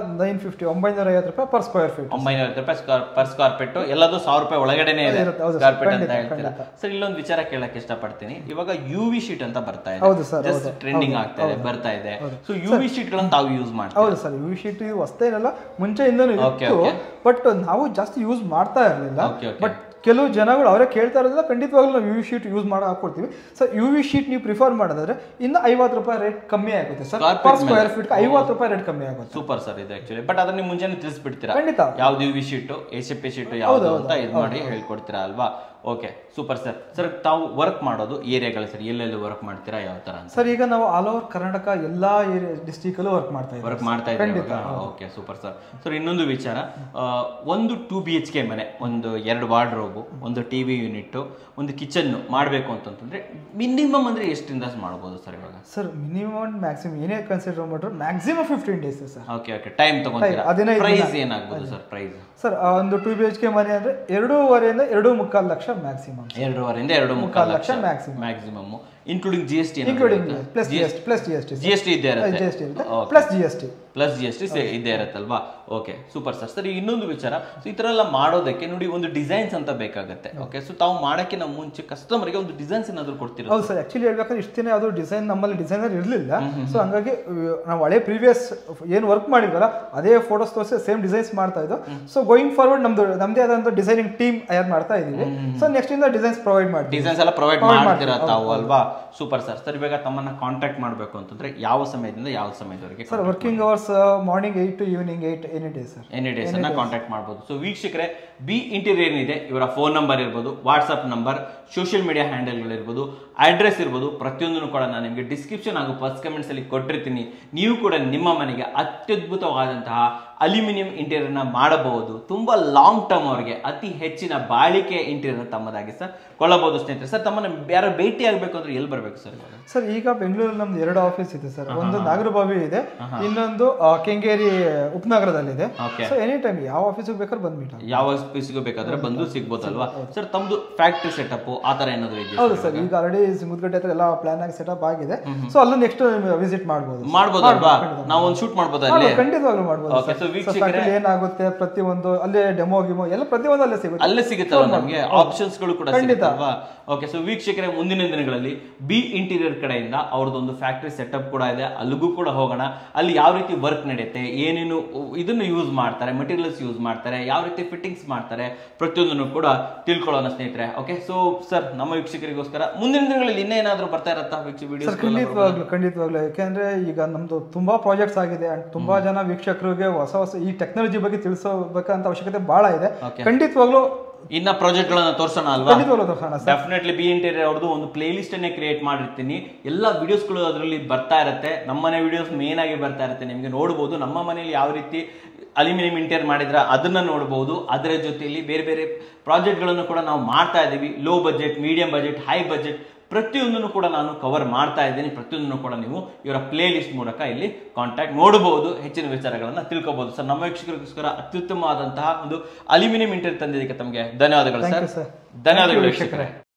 950 ರೂಪಾಯಿ per square feet. 950 ರೂಪಾಯಿ per square feet. ಎಲ್ಲದೂ 1000 ರೂಪಾಯಿ ಒಳಗಡೆನೇ ಇದೆ ಸ್ಕ್ವೇರ್ ಫೀಟ್ ಅಂತ ಹೇಳ್ತೀರಾ. ಸರ್ ಇಲ್ಲೊಂದು ವಿಚಾರ ಕೇಳಕ್ಕೆ ಇಷ್ಟಪಡ್ತೀನಿ. ಇವಾಗ UV ಶೀಟ್ ಅಂತ ಬರ್ತಾ ಇದೆ, ಜಸ್ಟ್ ಟ್ರೆಂಡಿಂಗ್ ಆಗ್ತಾ ಇದೆ, ಬರ್ತಾ ಇದೆ. ಸೊ UV ಶೀಟ್ ಗಳನ್ನ ತಾವು ಯೂಸ್ ಮಾಡ್ತೀರಾ? ಹೌದು ಸರ್, UV ಶೀಟ್ ಇದು ಹೊಸತೇನಲ್ಲ, ಮುಂಚೆಯಿಂದನೂ ಇತ್ತು, ಬಟ್ ನಾವು ಜಾಸ್ತಿ ಯೂಸ್ ಮಾಡ್ತಾ ಇರಲಿಲ್ಲ. ಬಟ್ ಕೆಲವು ಜನಗಳು ಅವರೇ ಕೇಳ್ತಾ ಇರೋದ್ರಿಂದ ಖಂಡಿತವಾಗ್ಲೂ ನಾವು UV ಶೀಟ್ ಯೂಸ್ ಮಾಡಿ ಹಾಕೊಡ್ತೀವಿ ಸರ್. UV ಶೀಟ್ ನೀವು ಪ್ರಿಫರ್ ಮಾಡೋದಾದ್ರೆ ಇನ್ನು 50 ರೂಪಾಯಿ ರೇಟ್ ಕಮ್ಮಿ ಆಗುತ್ತೆ ಸರ್, ಪರ್ ಸ್ಕ್ವೇರ್ ಫೀಟ್ 50 ರೂಪಾಯಿ ರೇಟ್ ಕಮ್ಮಿ ಆಗುತ್ತೆ. ಸೂಪರ್ ಸರ್ ಇದು ಆಕ್ಚುಲಿ. ಬಟ್ ಅದನ್ನ ನೀವು ಮುಂಚೆನೇ ತಿಳಿಸ್ಬಿಡ್ತೀರಾ ಖಂಡಿತ, ಯಾವ್ದು UV ಶೀಟ್, ACP ಶೀಟ್ ಯಾವ್ದು ಅಂತ ಇದು ಮಾಡಿ ಹೇಳ್ಕೊಡ್ತೀರಾ ಅಲ್ವಾ? Okay super sir. ಸರ್ ತಾವು ವರ್ಕ್ ಮಾಡೋದು ಏರಿಯಾಗಳು ಸರ್, ಎಲ್ಲೆಲ್ಲಿ ವರ್ಕ್ ಮಾಡ್ತೀರಾ, ಯಾವ ತರ ಸರ್? ಈಗ ನಾವು ಆಲ್ ಓವರ್ ಕರ್ನಾಟಕ ಎಲ್ಲಾ ಡಿಸ್ಟ್ರಿಕ್ಟ್ ಅಲ್ಲೂ ವರ್ಕ್ ಮಾಡ್ತಾ ಇದ್ದೀವಿ. Okay super sir. ಸರ್ ಇನ್ನೊಂದು ವಿಚಾರ, ಒಂದು 2 BHK ಮನೆ, ಒಂದು 2 ವಾರ್ಡ್ರೋಬ್, ಒಂದು TV ಯೂನಿಟ್, ಒಂದು ಕಿಚನ್ ಮಾಡಬೇಕು ಅಂತಂದ್ರೆ ಮಿನಿಮಮ್ ಅಂದ್ರೆ ಎಷ್ಟಿಂದ ಮಾಡ್ಬೋದು ಸರ್ ಇವಾಗ? ಸರ್ ಮಿನಿಮಮ್ ಮ್ಯಾಕ್ಸಿಮಮ್ ಏನೇ ಕನ್ಸಿಡರ್ ಮಾಡಿದ್ರು maximum 15 days sir. Okay. Time ತಗೊಂತೀರಾ? ಪ್ರೈಸ್ ಏನಾಗ್ಬೋದು ಸರ್? ಪ್ರೈಸ್ ಸರ್ ಒಂದು 2 BHK ಮನೆ ಅಂದ್ರೆ 2.5 ಇಂದ 2.25 ಲಕ್ಷ ಮ್ಯಾಕ್ಸಿಮಮ್. 2.5 ಇಂದ 2.25 lakh maximum, including GST, plus GST ಇದ್ದೇ ಇರುತ್ತೆ, ಪ್ಲಸ್ GST ಇದ್ದೇ ಇರುತ್ತಲ್ವಾ? Okay super sir. ಸರಿ ಇನ್ನೊಂದು ವಿಚಾರ, ಈ ತರ ಎಲ್ಲ ಮಾಡೋದಕ್ಕೆ ನೋಡಿ ಒಂದು ಡಿಸೈನ್ಸ್ ಅಂತ ಬೇಕಾಗುತ್ತೆ. ಓಕೆ. ಸೊ ತಾವು ಮಾಡಕ್ಕೆ ನಮ್ಮ ಮುಂಚೆ ಕಸ್ಟಮರ್ಗೆ ಒಂದು ಡಿಸೈನ್ಸ್ ಏನಾದ್ರು ಕೊಡ್ತೀರಾ? ಹೌದು ಸರ್, ಆಕ್ಚುಲಿ ಹೇಳ್ಬೇಕಾದ್ರೆ ಇಷ್ಟು ದಿನ ಯಾವುದು ಡಿಸೈನ್ ನಮ್ಮಲ್ಲಿ ಡಿಸೈನರ್ ಇರಲಿಲ್ಲ. ಸೊ ಹಂಗಾಗಿ ನಾವು ಹಳೆ ಪ್ರೀವಿಯಸ್ ಏನು ವರ್ಕ್ ಮಾಡಿದ್ವಲ್ಲ ಅದೇ ಫೋಟೋಸ್ ತೋರಿಸಿ ಸೇಮ್ ಡಿಸೈನ್ಸ್ ಮಾಡ್ತಾ ಇದ್ದೋ. ಸೊ ಗೋಯಿಂಗ್ ಫಾರ್ವರ್ಡ್ ನಮ್ದೇ ಆದಂತ ಡಿಸೈನಿಂಗ್ ಟೀಮ್ ಹೈರ್ ಮಾಡ್ತಾ ಇದೀವಿ. ಸೊ ನೆಕ್ಸ್ಟ್ ಇಂದ ಡಿಸೈನ್ಸ್ ಎಲ್ಲ ಪ್ರೊವೈಡ್ ಮಾಡ್ತೀರಾ ತಾವು ಅಲ್ವಾ? Super sir. ಸರ್ ಇವಾಗ ತಮ್ಮನ್ನ ಕಾಂಟ್ಯಾಕ್ಟ್ ಮಾಡಬೇಕು ಅಂತಂದ್ರೆ ಯಾವ ಸಮಯದಿಂದ ಯಾವ ಸಮಯದವರೆಗೆ? Sir working hours morning 8 to evening 8 any day sir. Any days ಅನ್ನ ಕಾಂಟ್ಯಾಕ್ಟ್ ಮಾಡಬಹುದು. ಸೊ ವೀಕ್ಷಕರೇ, ಬಿ ಇಂಟೀರಿಯರ್ ಏನಿದೆ ಇವರ ಫೋನ್ ನಂಬರ್ ಇರ್ಬೋದು, ವಾಟ್ಸ್ಆಪ್ ನಂಬರ್, ಸೋಷಿಯಲ್ ಮೀಡಿಯಾ ಹ್ಯಾಂಡಲ್ಗಳಿರ್ಬೋದು, ಅಡ್ರೆಸ್ ಇರ್ಬೋದು, ಪ್ರತಿಯೊಂದನ್ನು ಕೂಡ ನಾನು ನಿಮಗೆ ಡಿಸ್ಕ್ರಿಪ್ಷನ್ ಹಾಗೂ ಫಸ್ಟ್ ಕಮೆಂಟ್ಸ್ ಅಲ್ಲಿ ಕೊಟ್ಟಿರ್ತೀನಿ. ನೀವು ಕೂಡ ನಿಮ್ಮ ಮನೆಗೆ ಅತ್ಯದ್ಭುತವಾದಂತಹ ಅಲ್ಯೂಮಿನಿಯಂ ಇಂಟೀರಿಯರ್ನ ಮಾಡಬಹುದು. ತುಂಬಾ ಲಾಂಗ್ ಟರ್ಮ್ ಅವರಿಗೆ ಅತಿ ಹೆಚ್ಚಿನ ಬಾಳಿಕೆ ಇಂಟೀರಿಯರ್ ತಮ್ಮದಾಗಿ ಸರ್ ಕೊಳ್ಳಬಹುದು ಸ್ನೇಹಿತರೆ. ಸರ್ ತಮ್ಮನ್ನ ಯಾರು ಭೇಟಿ ಆಗಬೇಕು ಅಂದ್ರೆ ಎಲ್ಲಿ ಬರಬೇಕು ಸರ್? ಸರ್ ಈಗ ಬೆಂಗಳೂರಲ್ಲಿ ನಮ್ದು 2 ಆಫೀಸ್ ಇದೆ ಸರ್. ಒಂದು ನಾಗರಬಾವಿ ಇದೆ, ಇನ್ನೊಂದು ಕೆಂಗೇರಿ ಉಪನಗರದಲ್ಲಿದೆ. ಸೊ ಎನಿ ಟೈಮ್ ಯಾವ ಆಫೀಸಿಗೆ ಬೇಕಾದ್ರೆ ಬಂದ್ಬಿಟ್ಟು ಯಾವ ಆಫೀಸಿಗೆ ಬೇಕಾದ್ರೆ ಬಂದು ಸಿಗ್ಬೋದಲ್ವಾ ಸರ್? ತಮ್ಮದು ಫ್ಯಾಕ್ಟರಿ ಸೆಟಪ್ ಆ ತರ ಏನಾದ್ರು ಇದೆ? ಹೌದು ಸರ್, ಈಗ ಆಲ್ರೆಡಿ ಮುದ್ಗಟ್ಟೆ ಹತ್ರ ಎಲ್ಲ ಪ್ಲಾನ್ ಆಗಿ ಸೆಟಪ್ ಆಗಿದೆ. ಸೊ ಅಲ್ಲೂ ನೆಕ್ಸ್ಟ್ ವಿಸಿಟ್ ಮಾಡ್ಬೋದಲ್ವಾ? ನಾವು ಒಂದು ಶೂಟ್ ಮಾಡ್ಬೋದಾ? ಖಂಡಿತವಾಗ್ಲೂ ಮಾಡ್ಬೋದು. ಏನಾಗುತ್ತೆ ಪ್ರತಿಯೊಂದು ಅಲ್ಲೇ ಡೆಮೋ ಗಿಮೋ ಎಲ್ಲ ಪ್ರತಿಯೊಂದು ಅಲ್ಲೇ ಸಿಗುತ್ತಲ್ಲ ನಮಗೆ ಆಪ್ಷನ್ಸ್ ಗಳು ಕೂಡ ಸಿಗುತ್ತಲ್ವಾ? ಓಕೆ. ಸೊ ವೀಕ್ಷಕರೇ, ಮುಂದಿನ ದಿನಗಳಲ್ಲಿ ಬಿ ಇಂಟೀರಿಯರ್ ಕಡೆಯಿಂದ ಅವ್ರದ್ದೊಂದು ಫ್ಯಾಕ್ಟರಿ ಸೆಟಪ್ ಕೂಡ ಇದೆ, ಅಲ್ಲಿಗೂ ಕೂಡ ಹೋಗೋಣ. ಅಲ್ಲಿ ಯಾವ ರೀತಿ ವರ್ಕ್ ನಡೆಯುತ್ತೆ, ಏನೇನು ಇದನ್ನು ಯೂಸ್ ಮಾಡ್ತಾರೆ, ಮಟೀರಿಯಲ್ಸ್ ಯೂಸ್ ಮಾಡ್ತಾರೆ, ಯಾವ ರೀತಿ ಫಿಟ್ಟಿಂಗ್ಸ್ ಮಾಡ್ತಾರೆ, ಪ್ರತಿಯೊಂದನ್ನು ಕೂಡ ತಿಳ್ಕೊಳ್ಳೋಣ ಸ್ನೇಹಿತರೆ. ಓಕೆ. ಸೊ ಸರ್ ನಮ್ಮ ವೀಕ್ಷಕರಿಗೋಸ್ಕರ ಮುಂದಿನ ದಿನಗಳಲ್ಲಿ ಇನ್ನೇನಾದ್ರೂ ಬರ್ತಾ ಇರತ್ತಾ ವಿಡಿಯೋಸ್? ಖಂಡಿತವಾಗ್ಲು. ಯಾಕೆಂದ್ರೆ ಈಗ ನಮ್ದು ತುಂಬಾ ಪ್ರಾಜೆಕ್ಟ್ಸ್ ಆಗಿದೆ ಅಂಡ್ ತುಂಬಾ ಜನ ವೀಕ್ಷಕರಿಗೆ ಹೊಸ ಈ ಟೆಕ್ನಾಲಜಿ ಬಗ್ಗೆ ತಿಳಿಸಬೇಕಂತ ಅವಶ್ಯಕತೆ ಬಹಳ ಇದೆ. ಖಂಡಿತವಾಗ್ಲೂ ಇನ್ನ ಪ್ರಾಜೆಕ್ಟ್ ಗಳನ್ನ ತೋರಿಸೋಣ ಅಲ್ವಾ? ಡೆಫಿನೆಟ್ಲಿ ಬಿ ಇಂಟೀರಿಯರ್ ಅವ್ರದ್ದು ಒಂದು ಪ್ಲೇ ಲಿಸ್ಟ್ ಅನ್ನೇ ಕ್ರಿಯೇಟ್ ಮಾಡಿರ್ತೀನಿ. ಎಲ್ಲ ವಿಡಿಯೋಸ್ಗಳು ಅದರಲ್ಲಿ ಬರ್ತಾ ಇರುತ್ತೆ. ನಮ್ಮನೆ ವಿಡಿಯೋಸ್ ಮೇನ್ ಆಗಿ ಬರ್ತಾ ಇರುತ್ತೆ, ನಿಮಗೆ ನೋಡಬಹುದು. ನಮ್ಮ ಮನೆಯಲ್ಲಿ ಯಾವ ರೀತಿ ಅಲ್ಯೂಮಿನಿಯಂ ಇಂಟೀರಿಯರ್ ಮಾಡಿದ್ರೆ ಅದನ್ನ ನೋಡಬಹುದು. ಅದರ ಜೊತೆಯಲ್ಲಿ ಬೇರೆ ಬೇರೆ ಪ್ರಾಜೆಕ್ಟ್ ಗಳನ್ನು ಕೂಡ ನಾವು ಮಾಡ್ತಾ ಇದೀವಿ. Low budget, medium budget, high budget ಪ್ರತಿಯೊಂದನ್ನು ಕೂಡ ನಾನು ಕವರ್ ಮಾಡ್ತಾ ಇದ್ದೀನಿ. ಪ್ರತಿಯೊಂದನ್ನು ಕೂಡ ನೀವು ಇವರ ಪ್ಲೇ ಲಿಸ್ಟ್ ಮೂಲಕ ಇಲ್ಲಿ ಕಾಂಟ್ಯಾಕ್ಟ್ ನೋಡಬಹುದು, ಹೆಚ್ಚಿನ ವಿಚಾರಗಳನ್ನ ತಿಳ್ಕೋಬಹುದು. ಸರ್, ನಮ್ಮ ವೀಕ್ಷಕರಿಗೋಸ್ಕರ ಅತ್ಯುತ್ತಮವಾದಂತಹ ಒಂದು ಅಲ್ಯೂಮಿನಿಯಂ ಇಂಟೀರಿಯರ್ ತಂದಿದ್ದಕ್ಕೆ ತಮಗೆ ಧನ್ಯವಾದಗಳು ಸರ್. ಧನ್ಯವಾದಗಳು ವೀಕ್ಷಕರೇ.